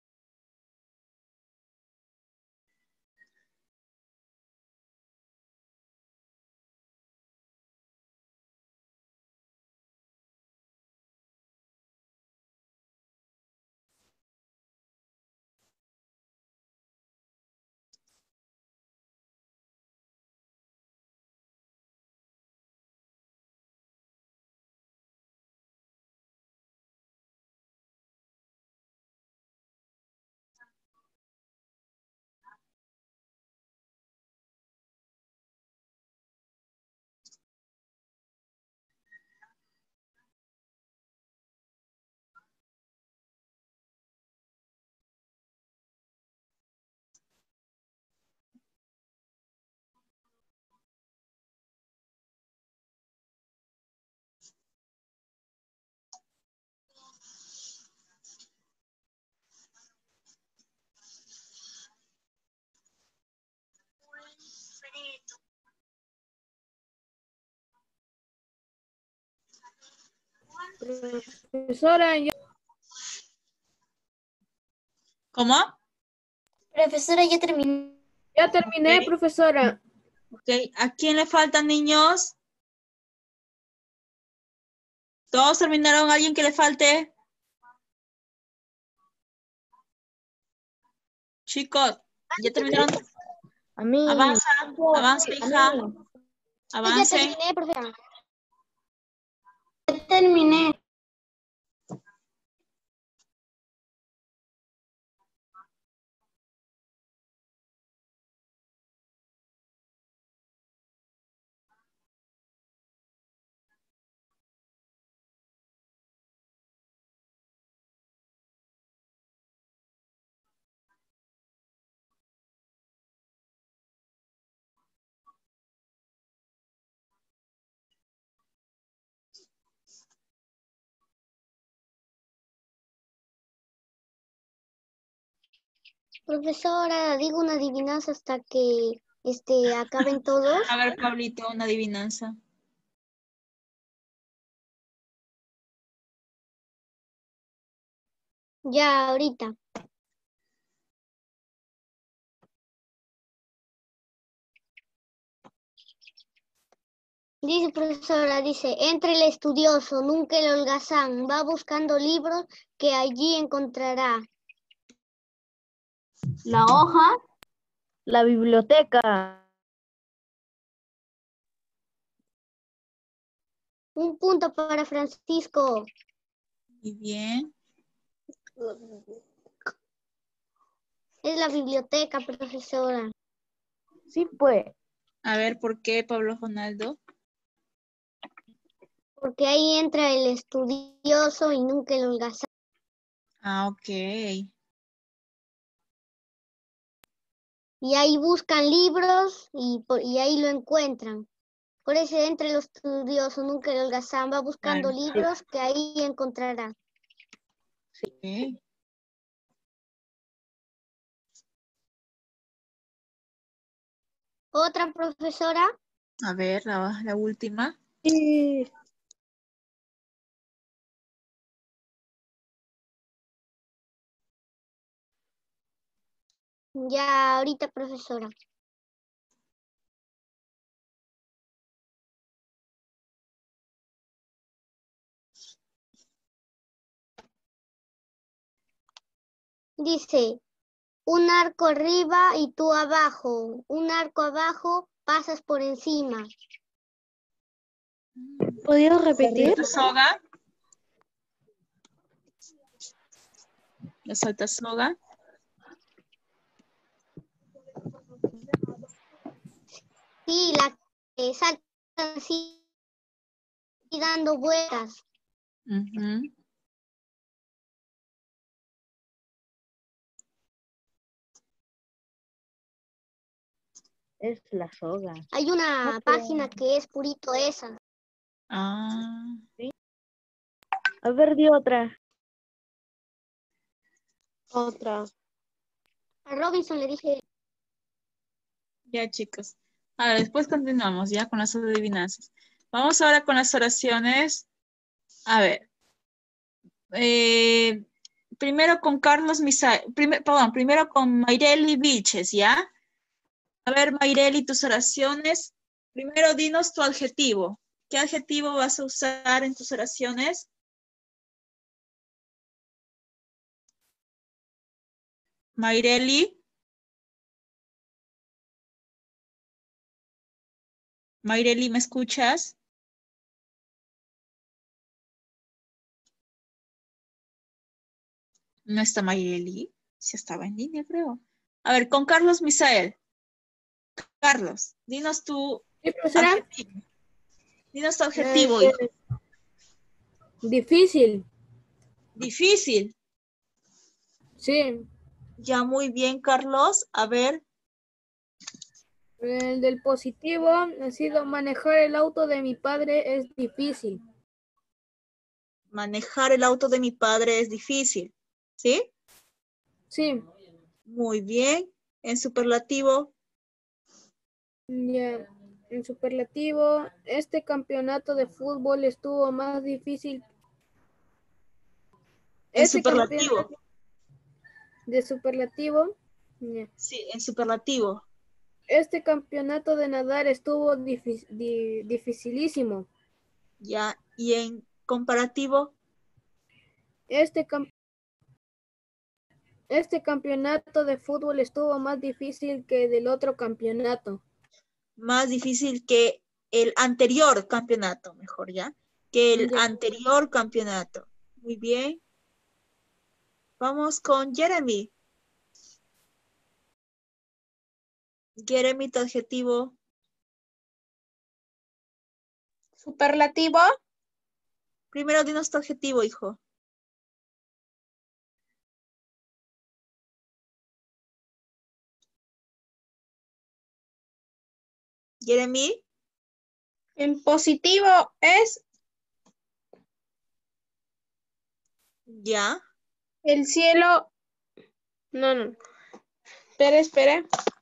Profesora, ¿Cómo? Profesora, ya terminé. ya terminé, Ok. profesora. Ok, ¿a quién le faltan, niños? ¿Todos terminaron? ¿Alguien que le falte? Chicos, ¿ya terminaron? A mí. Avanza, hija. Avance. Ya terminé, profesora. Ya terminé. Profesora, digo una adivinanza hasta que acaben todos. A ver, Pablito, una adivinanza. Ya, ahorita. Dice profesora, dice, entre el estudioso, nunca el holgazán, va buscando libros que allí encontrará. La hoja, la biblioteca. Un punto para Francisco. Muy bien. Es la biblioteca, profesora. Sí, pues. A ver, ¿por qué, Pablo Ronaldo? Porque ahí entra el estudioso y nunca el holgazán. Ah, ok. Y ahí buscan libros y ahí lo encuentran. Por eso entre los estudiosos, nunca el holgazán va buscando Claro. libros que ahí encontrará. Sí. Otra profesora. A ver, la última. Ya ahorita, profesora. Dice, un arco arriba y tú abajo. Un arco abajo, pasas por encima. ¿Podrías repetir? ¿La soga? ¿La salta soga? Sí, la que salta así dando vueltas. Ujú. Es la soga. Hay una página que es purito esa. Ah. ¿Sí? A ver, di otra. Otra. A Robinson le dije. Ya, chicos. A ver, después continuamos ya con las adivinanzas. Vamos ahora con las oraciones. A ver. Primero con Carlos Misael. Primero con Mayreli Vilches, ¿ya? A ver, Mayreli, tus oraciones. Primero, dinos tu adjetivo. ¿Qué adjetivo vas a usar en tus oraciones? Mayreli. Mayreli, ¿me escuchas? No está Mayreli. Sí estaba en línea, creo. A ver, con Carlos Misael. Carlos, dinos tu adjetivo. Dinos tu adjetivo, hijo. Difícil. Difícil. Sí. Ya, muy bien, Carlos. A ver. El del positivo ha sido manejar el auto de mi padre es difícil. Manejar el auto de mi padre es difícil. ¿Sí? Sí. Muy bien. En superlativo. Ya. En superlativo, este campeonato de fútbol estuvo más difícil. En superlativo. De superlativo. Ya. Sí, en superlativo. Este campeonato de nadar estuvo dificilísimo. Ya. Y en comparativo. Este campeonato de fútbol estuvo más difícil que del otro campeonato. Más difícil que el anterior campeonato, mejor ya. Que el anterior campeonato. Muy bien. Vamos con Jeremy. Jeremy, tu adjetivo. Superlativo. Primero dinos tu adjetivo, hijo. Jeremy. En positivo es Ya. el cielo. No. Espera.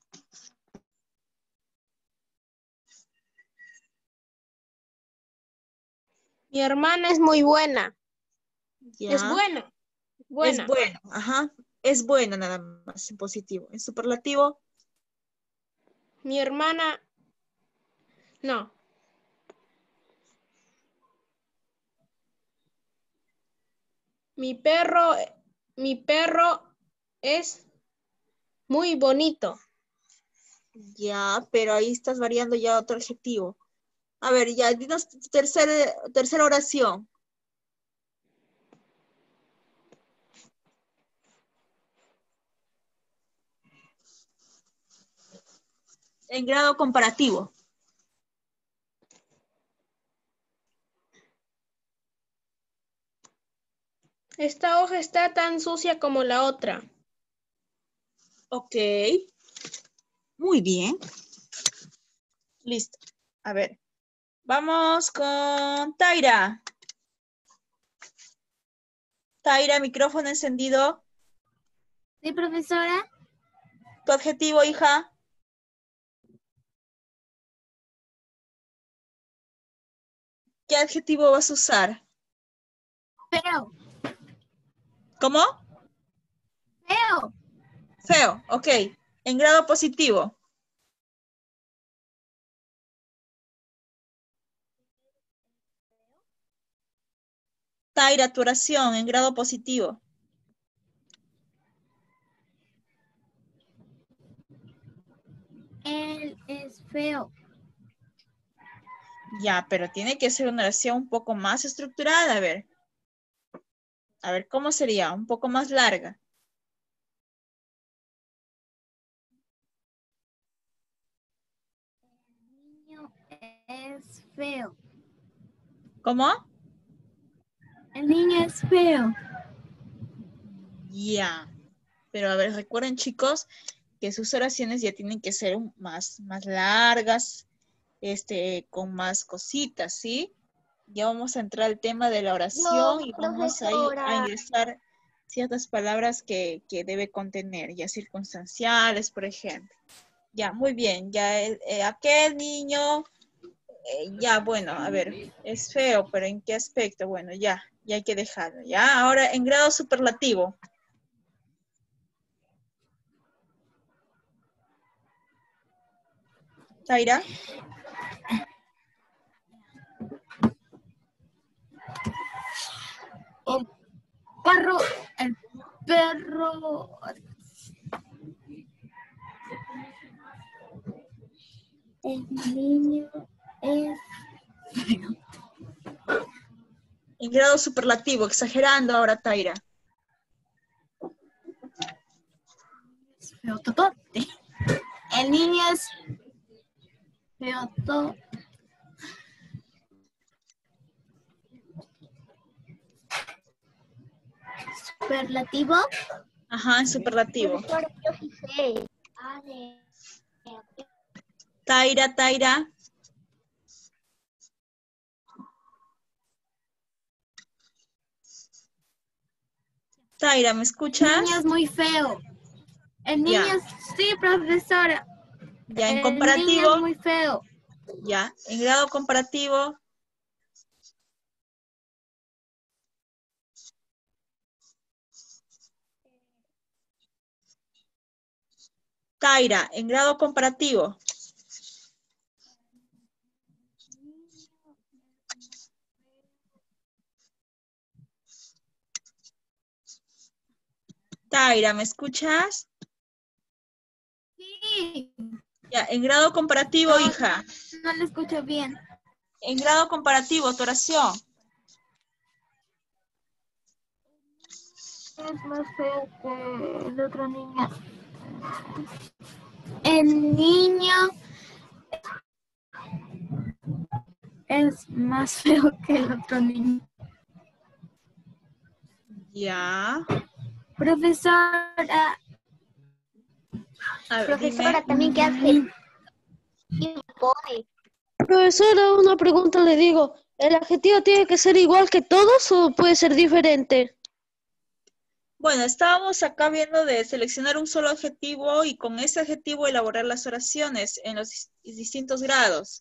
Mi hermana es muy buena. Ya. Es buena. Es bueno, ajá. Es buena nada más en positivo. En superlativo. Mi hermana. No. Mi perro es muy bonito. Ya, pero ahí estás variando ya otro adjetivo. A ver, ya, dinos tercera oración. En grado comparativo. Esta hoja está tan sucia como la otra. Ok. Muy bien. Listo. A ver. Vamos con Taira. Taira, micrófono encendido. Sí, profesora. Tu adjetivo, hija. ¿Qué adjetivo vas a usar? Feo. ¿Cómo? Feo. Feo, ok. En grado positivo. Taira, tu oración en grado positivo. Él es feo. Ya, pero tiene que ser una oración un poco más estructurada. A ver, ¿cómo sería? Un poco más larga. El niño es feo. ¿Cómo? El niño es feo. Ya. Pero a ver, recuerden, chicos, que sus oraciones ya tienen que ser más largas, con más cositas, ¿sí? Ya vamos a entrar al tema de la oración y vamos a ingresar ciertas palabras que debe contener, ya circunstanciales, por ejemplo. Ya, muy bien. Ya aquel niño, ya, bueno, a ver, es feo, pero ¿en qué aspecto? Bueno, ya hay que dejarlo. Ya, ahora en grado superlativo. Taira. El perro. El niño es feo. En grado superlativo, exagerando ahora, Taira. Es feo totote. El niño es feo totote. Superlativo. Ajá, en superlativo. Taira. Taira, ¿me escuchas? El niño es muy feo. El niño es... Sí, profesora. Ya, en comparativo. El niño es muy feo. Ya, en grado comparativo. Taira, en grado comparativo. Taira, ¿me escuchas? Sí. Ya, en grado comparativo, no, hija. No le escucho bien. En grado comparativo, tu oración. Es más feo que el otro niño. El niño es más feo que el otro niño. Ya. Profesora. A ver, Profesora, dime. también qué hace. Profesora, una pregunta le digo. ¿El adjetivo tiene que ser igual que todos o puede ser diferente? Bueno, estábamos acá viendo de seleccionar un solo adjetivo y con ese adjetivo elaborar las oraciones en los distintos grados.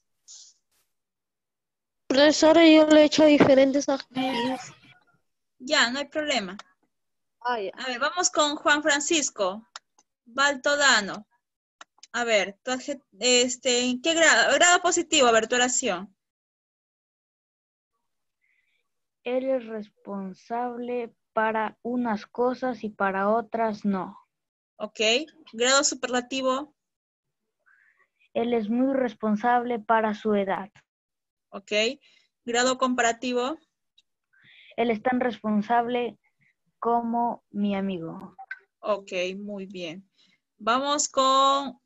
Profesora, yo le he hecho diferentes adjetivos. Ya, no hay problema. A ver, vamos con Juan Francisco Baltodano. A ver, ¿en qué grado? Grado positivo, a ver, tu oración. Él es responsable para unas cosas y para otras no. Ok. Grado superlativo. Él es muy responsable para su edad. Ok. Grado comparativo. Él es tan responsable como mi amigo. Ok, muy bien. Vamos con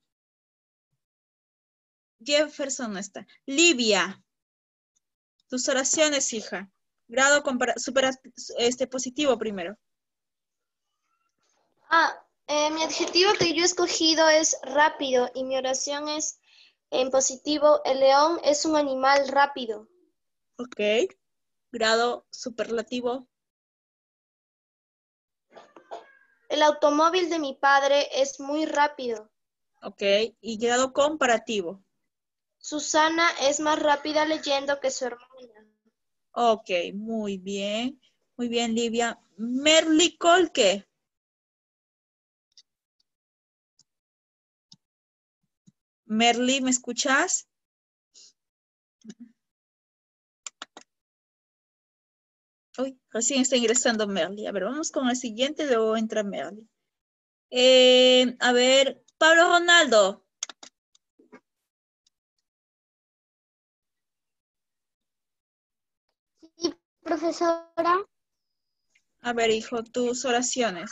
Jefferson, no está. Livia. Tus oraciones, hija. Grado positivo primero. Mi adjetivo que yo he escogido es rápido y mi oración es en positivo. El león es un animal rápido. Ok. Grado superlativo. El automóvil de mi padre es muy rápido. Ok. Y grado comparativo. Susana es más rápida leyendo que su hermana. Ok, muy bien. Muy bien, Livia. Merly Colque. Merly, ¿me escuchas? Uy, recién está ingresando Merly. A ver, vamos con el siguiente, luego entra Merly. A ver, Pablo Ronaldo. Sí, profesora. A ver, hijo, tus oraciones.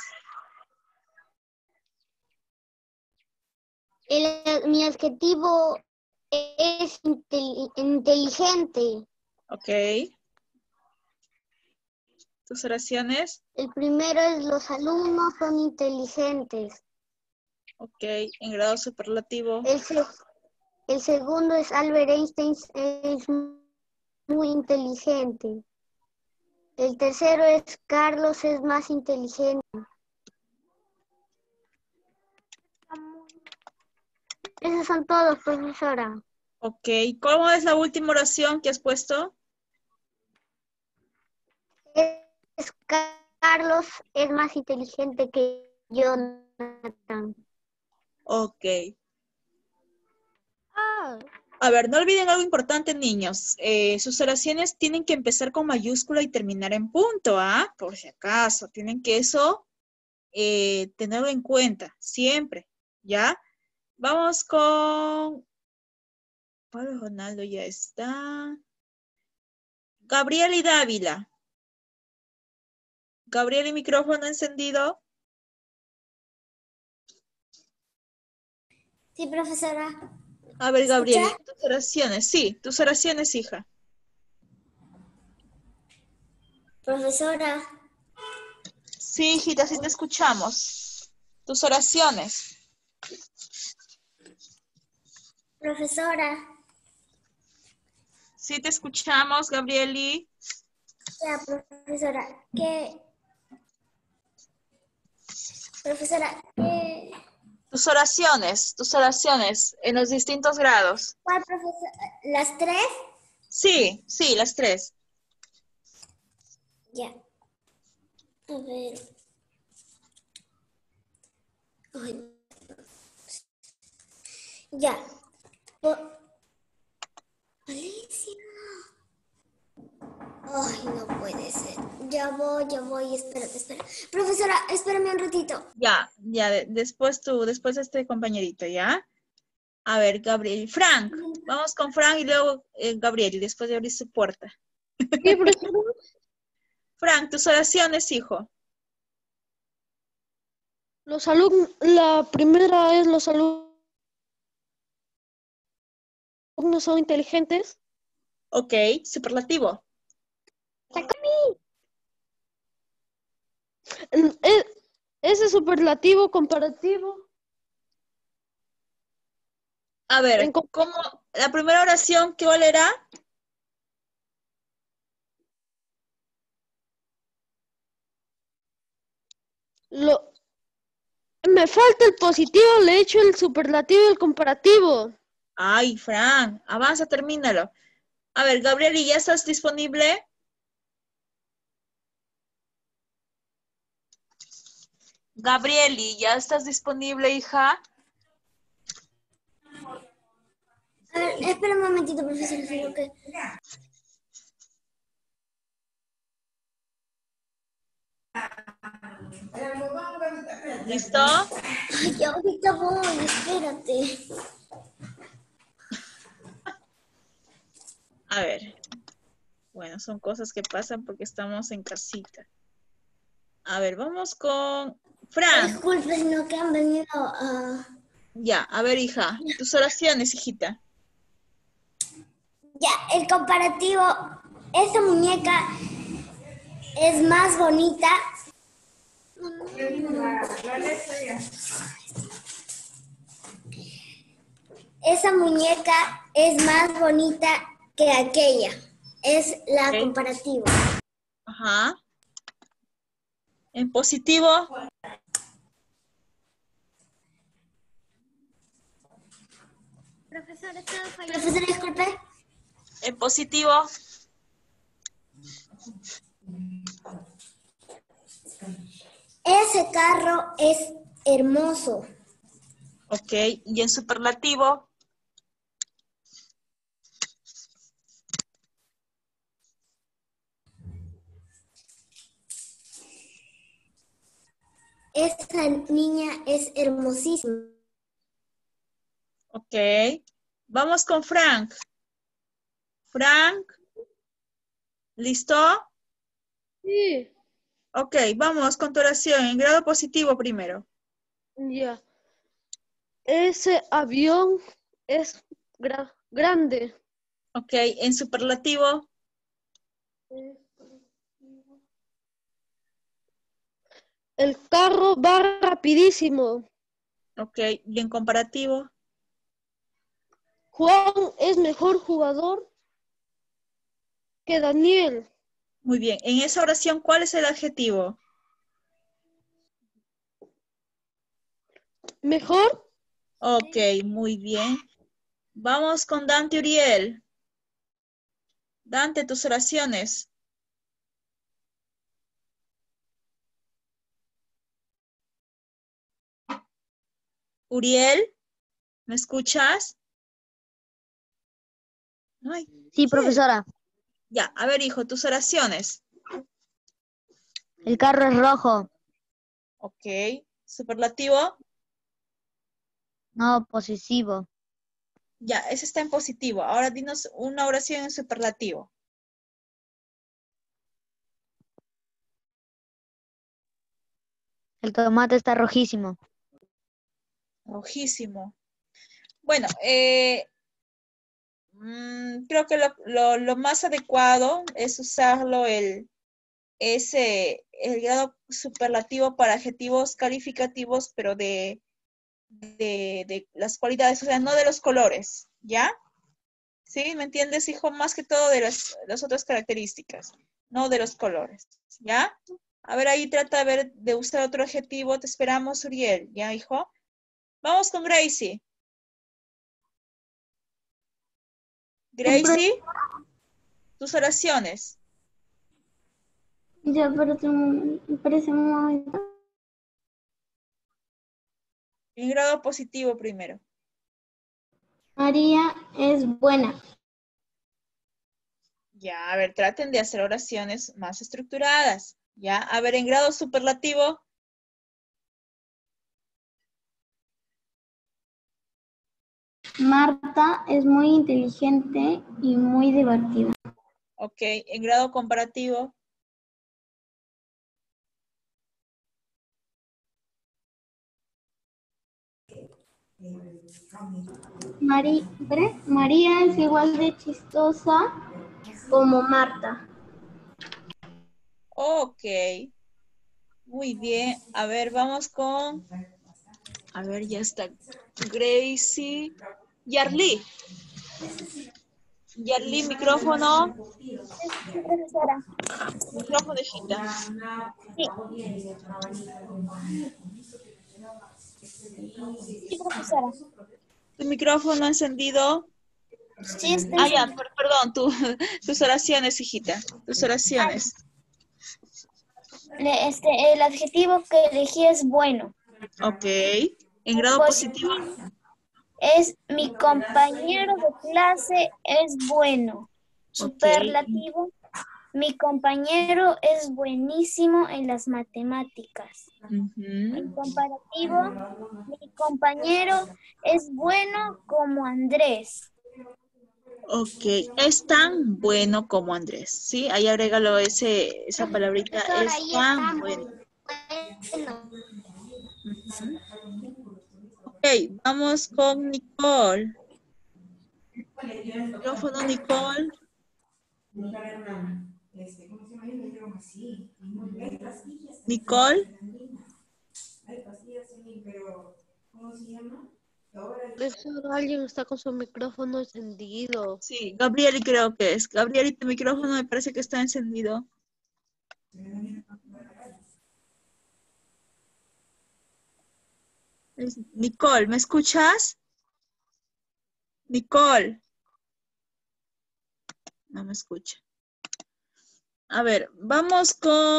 Mi adjetivo es inteligente. Ok. Tus oraciones. El primero es los alumnos son inteligentes. Ok, en grado superlativo. El segundo es Albert Einstein es muy inteligente. El tercero es Carlos es más inteligente. Esos son todos, profesora. Ok, ¿cómo es la última oración que has puesto? Carlos es más inteligente que Jonathan. Ok. A ver, no olviden algo importante, niños. Sus oraciones tienen que empezar con mayúscula y terminar en punto, ¿ah? Por si acaso, tienen que eso tenerlo en cuenta, siempre, ¿ya? Vamos con... Pablo Ronaldo ya está. Gabriel y Dávila. Gabriel, ¿y micrófono encendido? Sí, profesora. A ver, Gabriel, ¿Escucha? tus oraciones. Sí, tus oraciones, hija. Profesora. Sí, hijita, sí te escuchamos. Tus oraciones. Profesora. Sí te escuchamos, Gabrieli. Ya, profesora. ¿Qué? Profesora, ¿qué? Tus oraciones en los distintos grados. ¿Cuál, profesora? ¿Las tres? Sí, sí, las tres. Ya. A ver. Ay. Ya. Alicia. Ay, no puede ser. Ya voy. Espera. Profesora, espérame un ratito. Ya, después después este compañerito, ¿ya? A ver, Gabriel. Frank, vamos con Frank y luego Gabriel, y después de abrir su puerta. ¿Qué, profesora? Frank, tus oraciones, hijo. Los alumnos, la primera es los alumnos son inteligentes. Ok, superlativo. Ese superlativo comparativo. A ver, ¿cómo? La primera oración, ¿cuál era? Me falta el positivo, le he hecho el superlativo y el comparativo. Ay, Frank, avanza, termínalo. A ver, Gabriel, ¿y ya estás disponible? Gabrieli, ¿ya estás disponible, hija? A ver, espera un momentito, profesora. Sino que... ¿Listo? Ay, ahorita voy, espérate. A ver. Bueno, son cosas que pasan porque estamos en casita. A ver, vamos con Fran. Disculpe, sino que han venido a... Ya, a ver, hija. Tus oraciones, hijita. Ya, el comparativo. Esta muñeca es más bonita. Esa muñeca es más bonita que aquella. Es la comparativa. Ajá. En positivo. Profesora, ¿todo falló? Profesora, disculpe. En positivo. Ese carro es hermoso. Ok. Y en superlativo. Esta niña es hermosísima. Ok. Vamos con Frank. Frank. ¿Listo? Sí. Ok, vamos con tu oración. En grado positivo primero. Ya. Ese avión es grande. Ok, en superlativo. El carro va rapidísimo. Ok, y en comparativo. Juan es mejor jugador que Daniel. Muy bien. En esa oración, ¿cuál es el adjetivo? ¿Mejor? Ok, muy bien. Vamos con Dante Uriel. Dante, tus oraciones. Uriel, ¿me escuchas? Ay, Sí, profesora. ya, a ver, hijo, tus oraciones. El carro es rojo. Ok. Superlativo. No, posesivo. Ya, ese está en positivo. Ahora dinos una oración en superlativo. El tomate está rojísimo. Rojísimo. Bueno, creo que lo más adecuado es usarlo el grado superlativo para adjetivos calificativos, pero de las cualidades, o sea, no de los colores, ¿ya? ¿Sí? ¿Me entiendes, hijo? Más que todo de las otras características, no de los colores, ¿ya? A ver, ahí trata de usar otro adjetivo. Te esperamos, Uriel, ¿ya, hijo? Vamos con Gracie. Gracie, tus oraciones. Ya, pero parece un momento. En grado positivo primero. María es buena. Ya, a ver, traten de hacer oraciones más estructuradas. Ya, a ver, en grado superlativo. Marta es muy inteligente y muy divertida. Ok, en grado comparativo. María es igual de chistosa como Marta. Ok, muy bien. A ver, vamos con... A ver, ya está. Gracie. Yarly. Yarly, micrófono. Sí, profesora. Micrófono, hijita. Sí, profesora. Tu micrófono encendido. Sí, está Ah, ya, encendido. perdón, tus oraciones, hijita. Tus oraciones. El adjetivo que elegí es bueno. Ok. En grado positivo. Es mi compañero de clase es bueno. Ok. Superlativo. Mi compañero es buenísimo en las matemáticas. En comparativo, mi compañero es bueno como Andrés. Ok, es tan bueno como Andrés, ¿sí? Ahí agrégalo esa palabrita, es tan bueno. Ok, vamos con Nicole. Micrófono, Nicole. Nicole. Profesor, alguien está con su micrófono encendido. Sí, Gabrieli creo que es. Gabrieli, tu micrófono me parece que está encendido. Nicole, ¿me escuchas? Nicole. No me escucha. A ver, vamos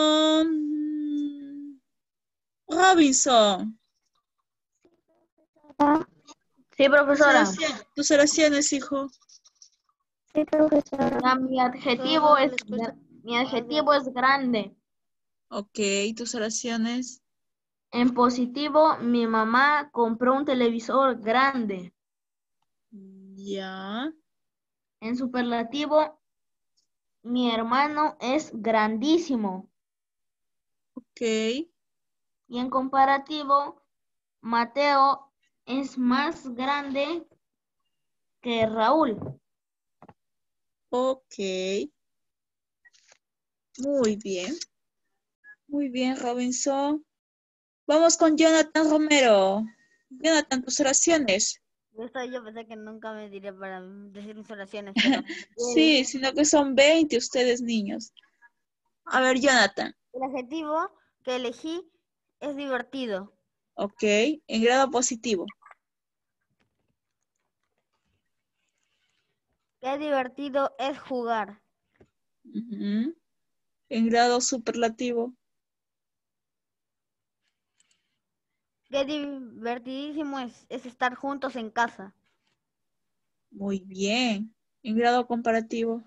con Robinson. Sí, profesora. Tus oraciones, hijo. Sí, profesora. Mi adjetivo es grande. Ok, tus oraciones. En positivo, mi mamá compró un televisor grande. Ya. En superlativo, mi hermano es grandísimo. Ok. Y en comparativo, Mateo es más grande que Raúl. Ok. Muy bien. Muy bien, Robinson. Vamos con Jonathan Romero. Jonathan, tus oraciones. Yo pensé que nunca me diré para decir mis oraciones, pero... Sí, sino que son 20 ustedes niños. A ver, Jonathan. El adjetivo que elegí es divertido. Ok, en grado positivo. Qué divertido es jugar. En grado superlativo. Qué divertidísimo es estar juntos en casa. Muy bien. En grado comparativo.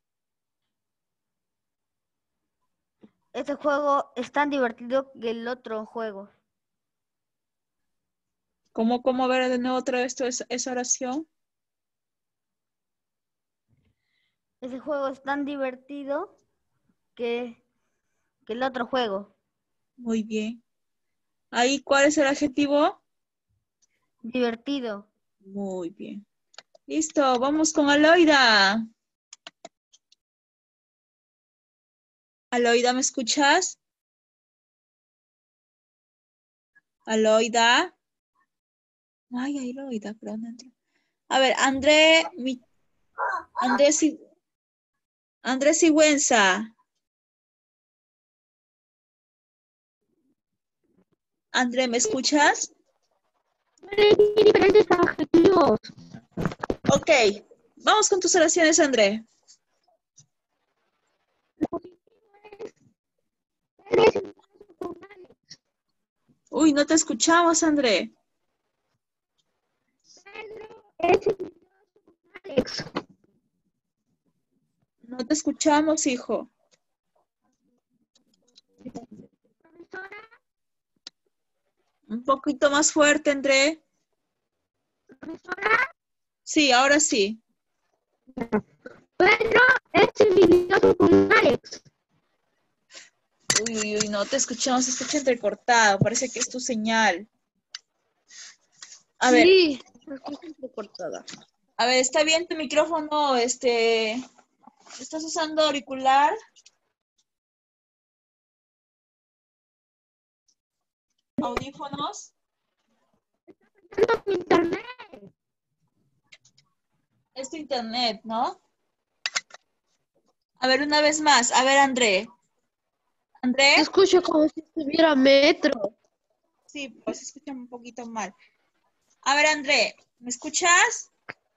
Este juego es tan divertido que el otro juego. ¿Cómo ver de nuevo otra vez esa oración? Ese juego es tan divertido que el otro juego. Muy bien. Ahí, ¿cuál es el adjetivo? Divertido. Muy bien. Listo, vamos con Aloida. Aloida, ¿me escuchas? Aloida. Ay, Aloida, pero no entra. A ver, Andrés Sigüenza. André, ¿me escuchas? Diferentes adjetivos. Ok, vamos con tus oraciones, André. Uy, no te escuchamos, André. No te escuchamos, hijo. Un poquito más fuerte, André. Sí, ahora sí. Pedro es envidioso con Alex. Uy, no te escuchamos, se escucha entrecortado. Parece que es tu señal. A ver. Sí, se escucha entrecortada. A ver, ¿está bien tu micrófono? ¿Estás usando auricular? ¿Audífonos? Internet. Es tu internet, ¿no? A ver, una vez más. A ver, André. ¿André? Se escucha como si estuviera metro. Sí, pues se escucha un poquito mal. A ver, André, ¿me escuchas?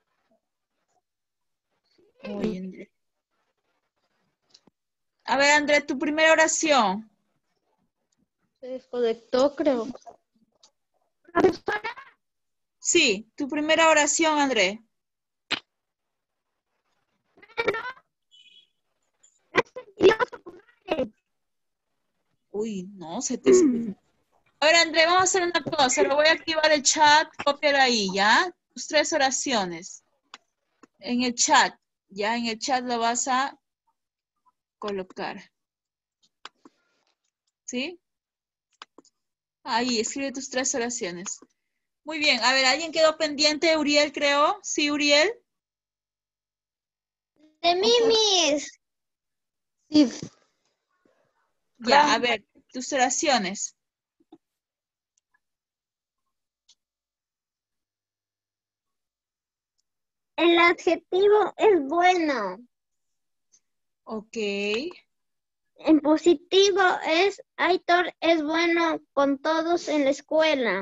Uy, André. A ver, André, tu primera oración. Se desconectó, creo. Sí, tu primera oración, André. Pedro Uy, no, se te escucha. A ver, André, vamos a hacer una cosa. Lo voy a activar el chat, copiar ahí, ¿ya? Tus 3 oraciones. En el chat, ya en el chat lo vas a colocar. ¿Sí? Ahí, escribe tus 3 oraciones. Muy bien, a ver, ¿alguien quedó pendiente? Uriel, creo. ¿Sí, Uriel? De mí, Miss. Sí. Ya, a ver, tus oraciones. El adjetivo es bueno. Ok. En positivo es Aitor es bueno con todos en la escuela.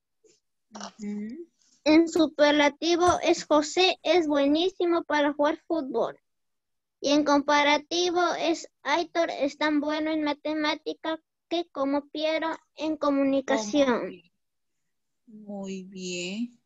En superlativo es José es buenísimo para jugar fútbol. Y en comparativo es Aitor es tan bueno en matemática que como Piero en comunicación. Muy bien.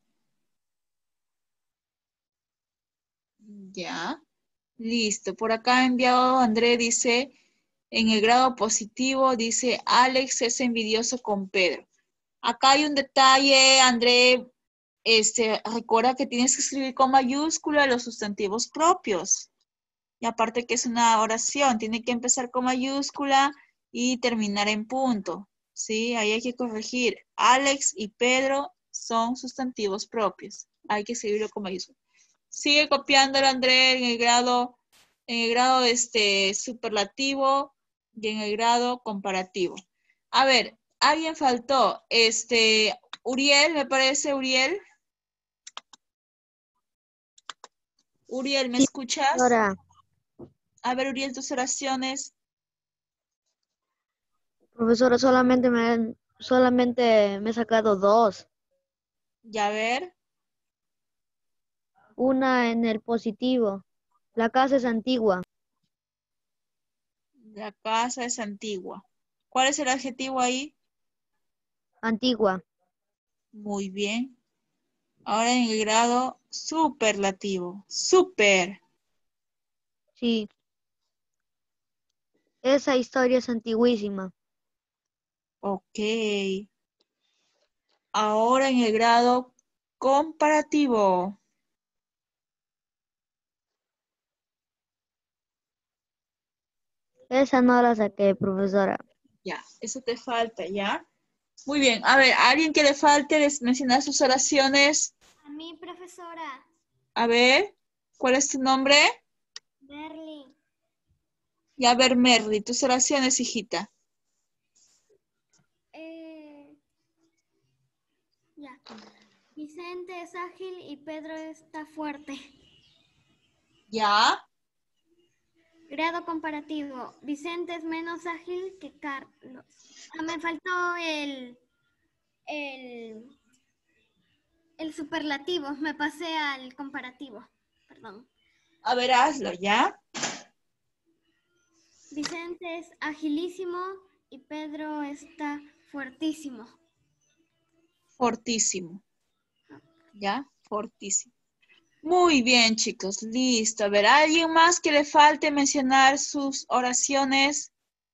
Ya. Listo. Por acá ha enviado André, dice, en el grado positivo, dice, Alex es envidioso con Pedro. Acá hay un detalle, André, recuerda que tienes que escribir con mayúscula los sustantivos propios. Y aparte que es una oración, tiene que empezar con mayúscula y terminar en punto. ¿Sí? Ahí hay que corregir. Alex y Pedro son sustantivos propios. Hay que escribirlo con mayúscula. Sigue copiándolo, André, en el grado superlativo y en el grado comparativo. A ver, alguien faltó. Uriel, me parece, Uriel. Uriel, ¿me escuchas? Profesora. A ver, Uriel, tus oraciones. Profesora, solamente me he sacado 2. Ya, a ver. Una en el positivo. La casa es antigua. La casa es antigua. ¿Cuál es el adjetivo ahí? Antigua. Muy bien. Ahora en el grado superlativo. Super. Sí. Esa historia es antiguísima. Ok. Ahora en el grado comparativo. Esa no la saqué, profesora. Ya, eso te falta, ¿ya? Muy bien. A ver, ¿a alguien que le falte mencionar sus oraciones? A mí, profesora. A ver, ¿cuál es tu nombre? Merly. Y a ver, Merly, tus oraciones, hijita. Ya. Vicente es ágil y Pedro está fuerte. ¿Ya? Grado comparativo. Vicente es menos ágil que Carlos. Me faltó el superlativo. Me pasé al comparativo. Perdón. A ver, hazlo, ¿ya? Vicente es agilísimo y Pedro está fuertísimo. Fortísimo. ¿Ya? Fortísimo. Muy bien, chicos. Listo. A ver, ¿alguien más que le falte mencionar sus oraciones?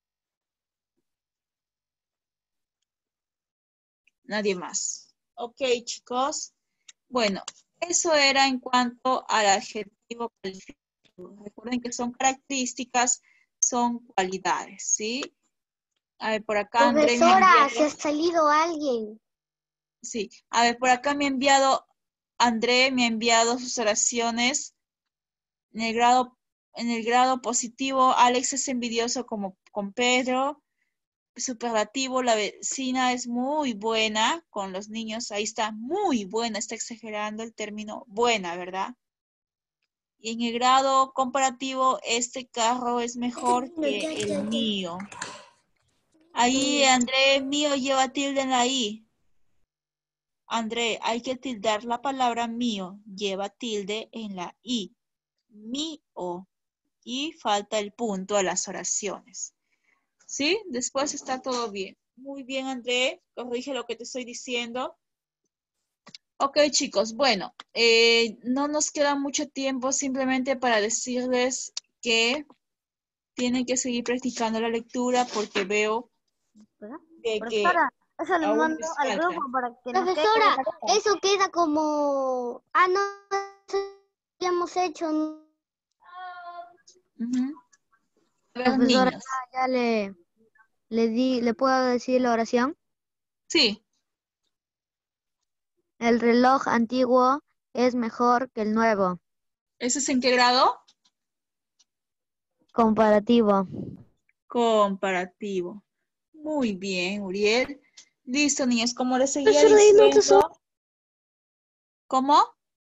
Nadie más. Ok, chicos. Bueno, eso era en cuanto al adjetivo calificativo. Recuerden que son características, son cualidades, ¿sí? A ver, por acá André me ha Profesora, enviado... se ha salido alguien. Sí, a ver, por acá me ha enviado... André me ha enviado sus oraciones. En el grado positivo, Alex es envidioso como con Pedro. Superlativo, la vecina es muy buena con los niños. Ahí está, muy buena, está exagerando el término buena, ¿verdad? Y en el grado comparativo, este carro es mejor que el mío. Ahí, André, mío lleva tilde en la I. André, hay que tildar la palabra mío, lleva tilde en la I. Mío. Y falta el punto a las oraciones. ¿Sí? Después está todo bien. Muy bien, André. Corrige lo que te estoy diciendo. Ok, chicos. Bueno, no nos queda mucho tiempo simplemente para decirles que tienen que seguir practicando la lectura porque veo ¿Verdad? De que Profesora, eso lo aún mando les al falta. grupo para que nos quede Profesora, con la tarea. eso queda como... Ah, no, eso ya hemos hecho. Ujú. A ver, Profesora, niños. ya ¿le puedo decir la oración? Sí. El reloj antiguo es mejor que el nuevo. ¿Eso es en qué grado? Comparativo. Comparativo. Muy bien, Uriel. Listo, niños. Como les seguía Profesora, ahí no te diciendo. ¿Cómo?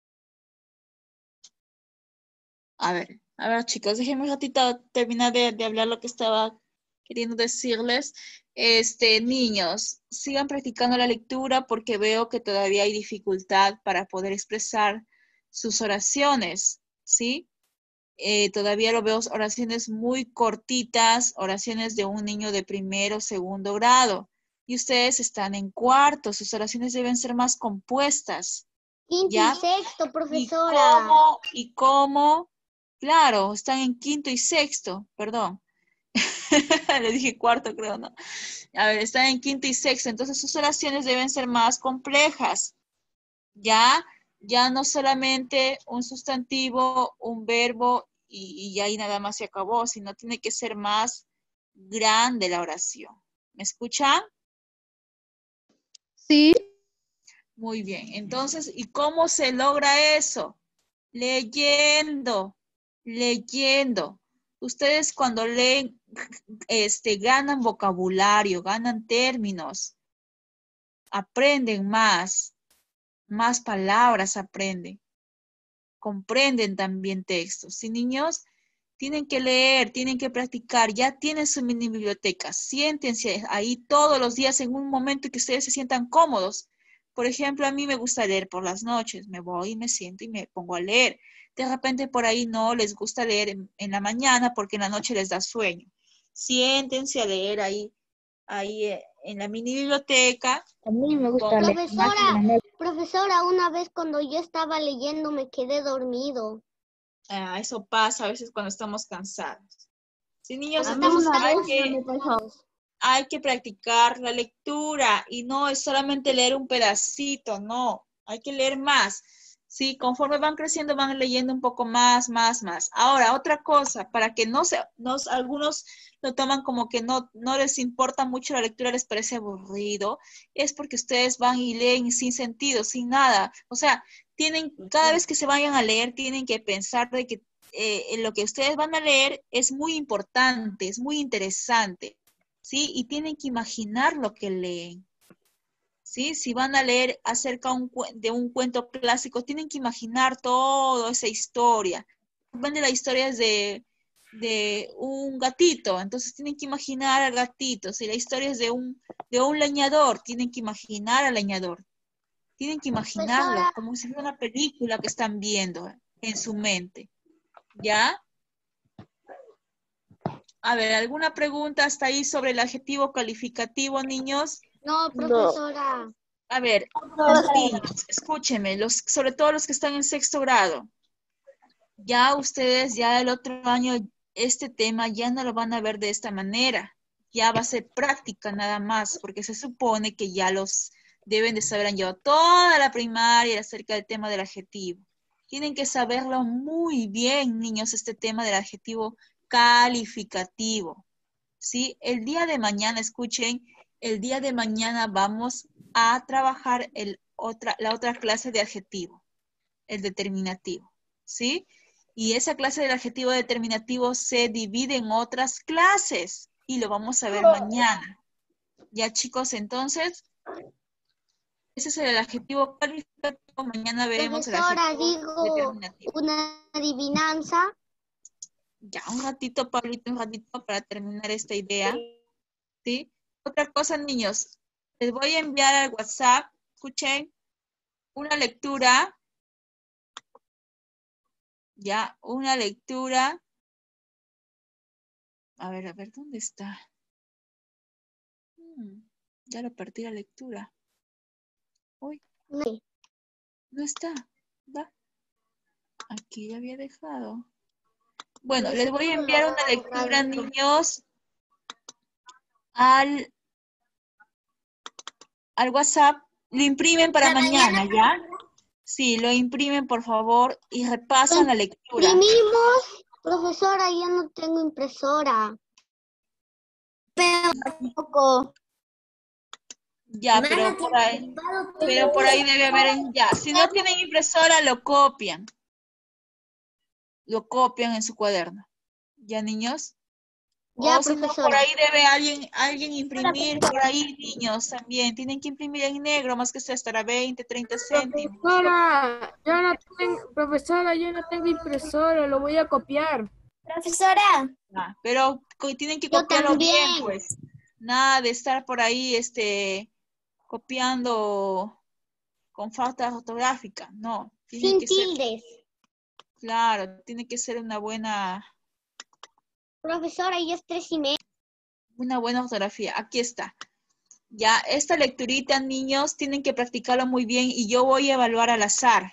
A ver, chicos, déjenme un ratito terminar de hablar lo que estaba queriendo decirles. Niños, sigan practicando la lectura porque veo que todavía hay dificultad para poder expresar sus oraciones, ¿sí? Todavía lo veo oraciones muy cortitas, oraciones de un niño de primero o segundo grado. Y ustedes están en cuarto, sus oraciones deben ser más compuestas. Quinto ¿Ya? y sexto, profesora. ¿Y cómo? Claro, están en quinto y sexto, perdón. Le dije cuarto, creo, ¿no? A ver, están en quinto y sexto, entonces sus oraciones deben ser más complejas. ¿Ya? Ya no solamente un sustantivo, un verbo y ahí nada más se acabó, sino tiene que ser más grande la oración. ¿Me escuchan? Sí. Muy bien. Entonces, ¿y cómo se logra eso? Leyendo, leyendo. Ustedes cuando leen, ganan vocabulario, ganan términos, aprenden más palabras aprenden, comprenden también textos. Si niños tienen que leer, tienen que practicar, ya tienen su mini biblioteca, siéntense ahí todos los días en un momento que ustedes se sientan cómodos. Por ejemplo, a mí me gusta leer por las noches, me voy y me siento y me pongo a leer. De repente por ahí no les gusta leer en la mañana porque en la noche les da sueño. Siéntense a leer ahí en la mini biblioteca. A mí me gusta leer más en la noche. Profesora, una vez cuando yo estaba leyendo me quedé dormido. Eso pasa a veces cuando estamos cansados. Sí, niños, A mí entonces una hay vez que, me pasó. hay que practicar la lectura y no es solamente leer un pedacito, no, hay que leer más. Sí, conforme van creciendo van leyendo un poco más. Ahora, otra cosa, para que algunos lo toman como que no les importa mucho la lectura, les parece aburrido, es porque ustedes van y leen sin sentido, sin nada. O sea, cada vez que se vayan a leer, tienen que pensar de que lo que ustedes van a leer es muy importante, es muy interesante. ¿Sí? Y tienen que imaginar lo que leen, ¿sí? Si van a leer acerca de un cuento clásico, tienen que imaginar toda esa historia. Depende de la historia es de un gatito, entonces tienen que imaginar al gatito. Si la historia es de un leñador, tienen que imaginar al leñador. Tienen que imaginarlo como si fuera una película que están viendo en su mente. ¿Ya? A ver, ¿alguna pregunta hasta ahí sobre el adjetivo calificativo, niños? No, profesora. A ver, los niños, escúchenme, sobre todo los que están en sexto grado. Ya ustedes, ya el otro año, este tema ya no lo van a ver de esta manera. Ya va a ser práctica nada más, porque se supone que ya los deben de saber, han llevado toda la primaria acerca del tema del adjetivo. Tienen que saberlo muy bien, niños, este tema del adjetivo calificativo. ¿Sí? El día de mañana, escuchen, el día de mañana vamos a trabajar la otra clase de adjetivo, el determinativo. ¿Sí? Y esa clase del adjetivo determinativo se divide en otras clases y lo vamos a ver mañana. Ya, chicos, entonces, ese es el adjetivo calificativo. Mañana veremos el adjetivo determinativo. Una adivinanza. Ya, un ratito, Pablito, un ratito para terminar esta idea. ¿Sí? Otra cosa, niños, les voy a enviar al WhatsApp, escuchen, una lectura. Ya, una lectura. A ver, ¿dónde está? Ya lo perdí la lectura. Uy. No está. ¿Va? Aquí ya había dejado. Bueno, les voy a enviar una lectura, niños, al al WhatsApp, lo imprimen para mañana, ¿ya? Sí, lo imprimen, por favor, y repasan la lectura. Imprimimos, profesora, yo no tengo impresora. Pero tampoco. Ya, pero por ahí debe haber, ya. Si no tienen impresora, lo copian. Lo copian en su cuaderno. ¿Ya, niños? Ya, O si no, por ahí debe alguien imprimir, por ahí, niños, también. Tienen que imprimir en negro, más que sea, estará 20, 30 céntimos. Profesora, yo no tengo impresora, lo voy a copiar. Profesora. Pero tienen que copiarlo bien, pues. Nada de estar por ahí, copiando con falta ortográfica. No. Sin tildes. Claro, tiene que ser una buena... Profesora, ya es 3:30. Una buena ortografía. Aquí está. Ya, esta lecturita, niños, tienen que practicarlo muy bien y yo voy a evaluar al azar.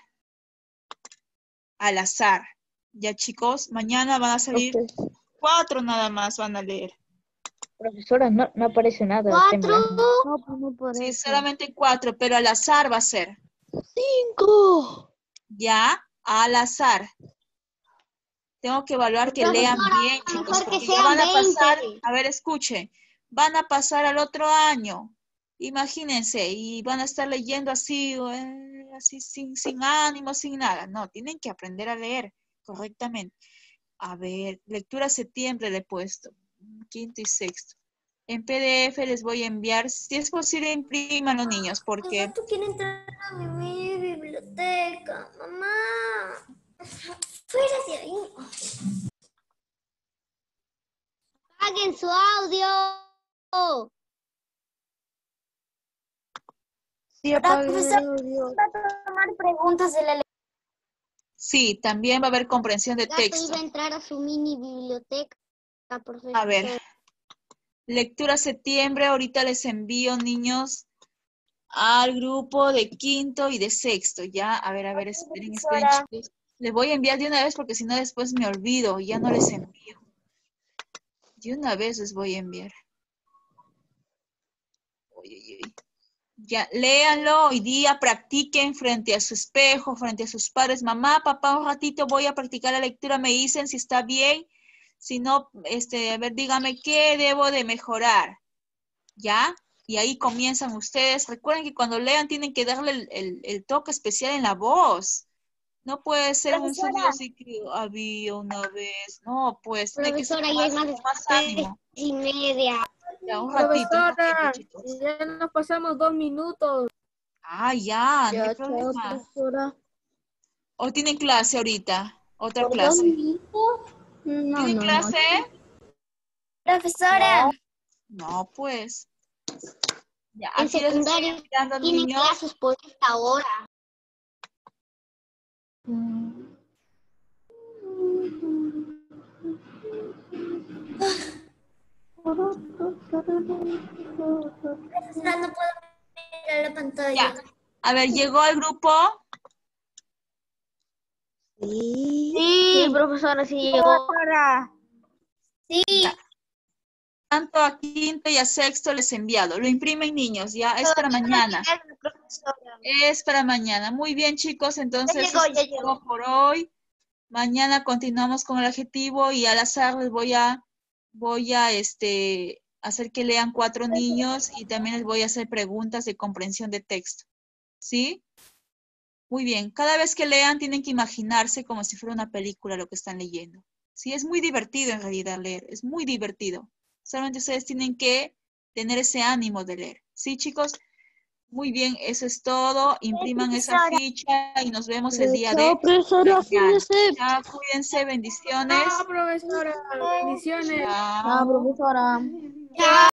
Al azar. Ya, chicos, mañana van a salir 4 nada más, van a leer. Profesora, no aparece nada. 4. No por Sí, eso. solamente 4, pero al azar va a ser. 5. Ya, al azar. Tengo que evaluar que lean bien, chicos, porque ya van a pasar, a ver, escuchen, van a pasar al otro año, imagínense, y van a estar leyendo así, así sin ánimo, sin nada. No, tienen que aprender a leer correctamente. A ver, lectura septiembre le he puesto, quinto y sexto. En PDF les voy a enviar, si es posible impriman los niños, porque... Tú quieres entrar a mi biblioteca, mamá. Fuera de ahí. Apaguen su audio. Sí, profesor, ¿va a tomar preguntas de la lectura? Sí, también va a haber comprensión de Gato texto. iba a entrar a su mini biblioteca, profesor. A ver, lectura septiembre, ahorita les envío, niños, al grupo de quinto y de sexto, ¿ya? A ver, esperen, chicos. Les voy a enviar de una vez porque si no después me olvido y ya no les envío. De una vez les voy a enviar. Ya, léanlo hoy día, practiquen frente a su espejo, frente a sus padres. Mamá, papá, un ratito voy a practicar la lectura, me dicen si está bien. Si no, a ver, dígame qué debo de mejorar. ¿Ya? Y ahí comienzan ustedes. Recuerden que cuando lean tienen que darle el toque especial en la voz. No puede ser un sonido así que había una vez. No, pues tiene que ser más ánimo. 3:30. Ya, un ratito, chicos. Ya nos pasamos 2 minutos. Ah, ya, no hay problema. Profesora. ¿O tienen clase ahorita? ¿Otra clase? ¿Tienen clase? Profesora. No, pues. Ya, En aquí les estoy secundaria enviando, tienen niños. clases por esta hora. Profesora, no puedo mirar la pantalla. Ya. A ver, ¿llegó el grupo? Sí, profesora, sí llegó. Sí. Ya. Tanto a quinto y a sexto les he enviado. Lo imprimen, niños, ya. Es para mañana. Es para mañana. Muy bien, chicos. Entonces, Ya es todo por hoy. Mañana continuamos con el adjetivo y al azar les voy a hacer que lean 4 niños y también les voy a hacer preguntas de comprensión de texto. ¿Sí? Muy bien. Cada vez que lean tienen que imaginarse como si fuera una película lo que están leyendo. Sí, es muy divertido en realidad leer. Es muy divertido. Solamente ustedes tienen que tener ese ánimo de leer. ¿Sí, chicos? Muy bien, eso es todo. Impriman esa ficha y nos vemos el día de Profesora, mañana. Cuídense, bendiciones. Chao, profesora. Bendiciones. Chao. profesora. Chao.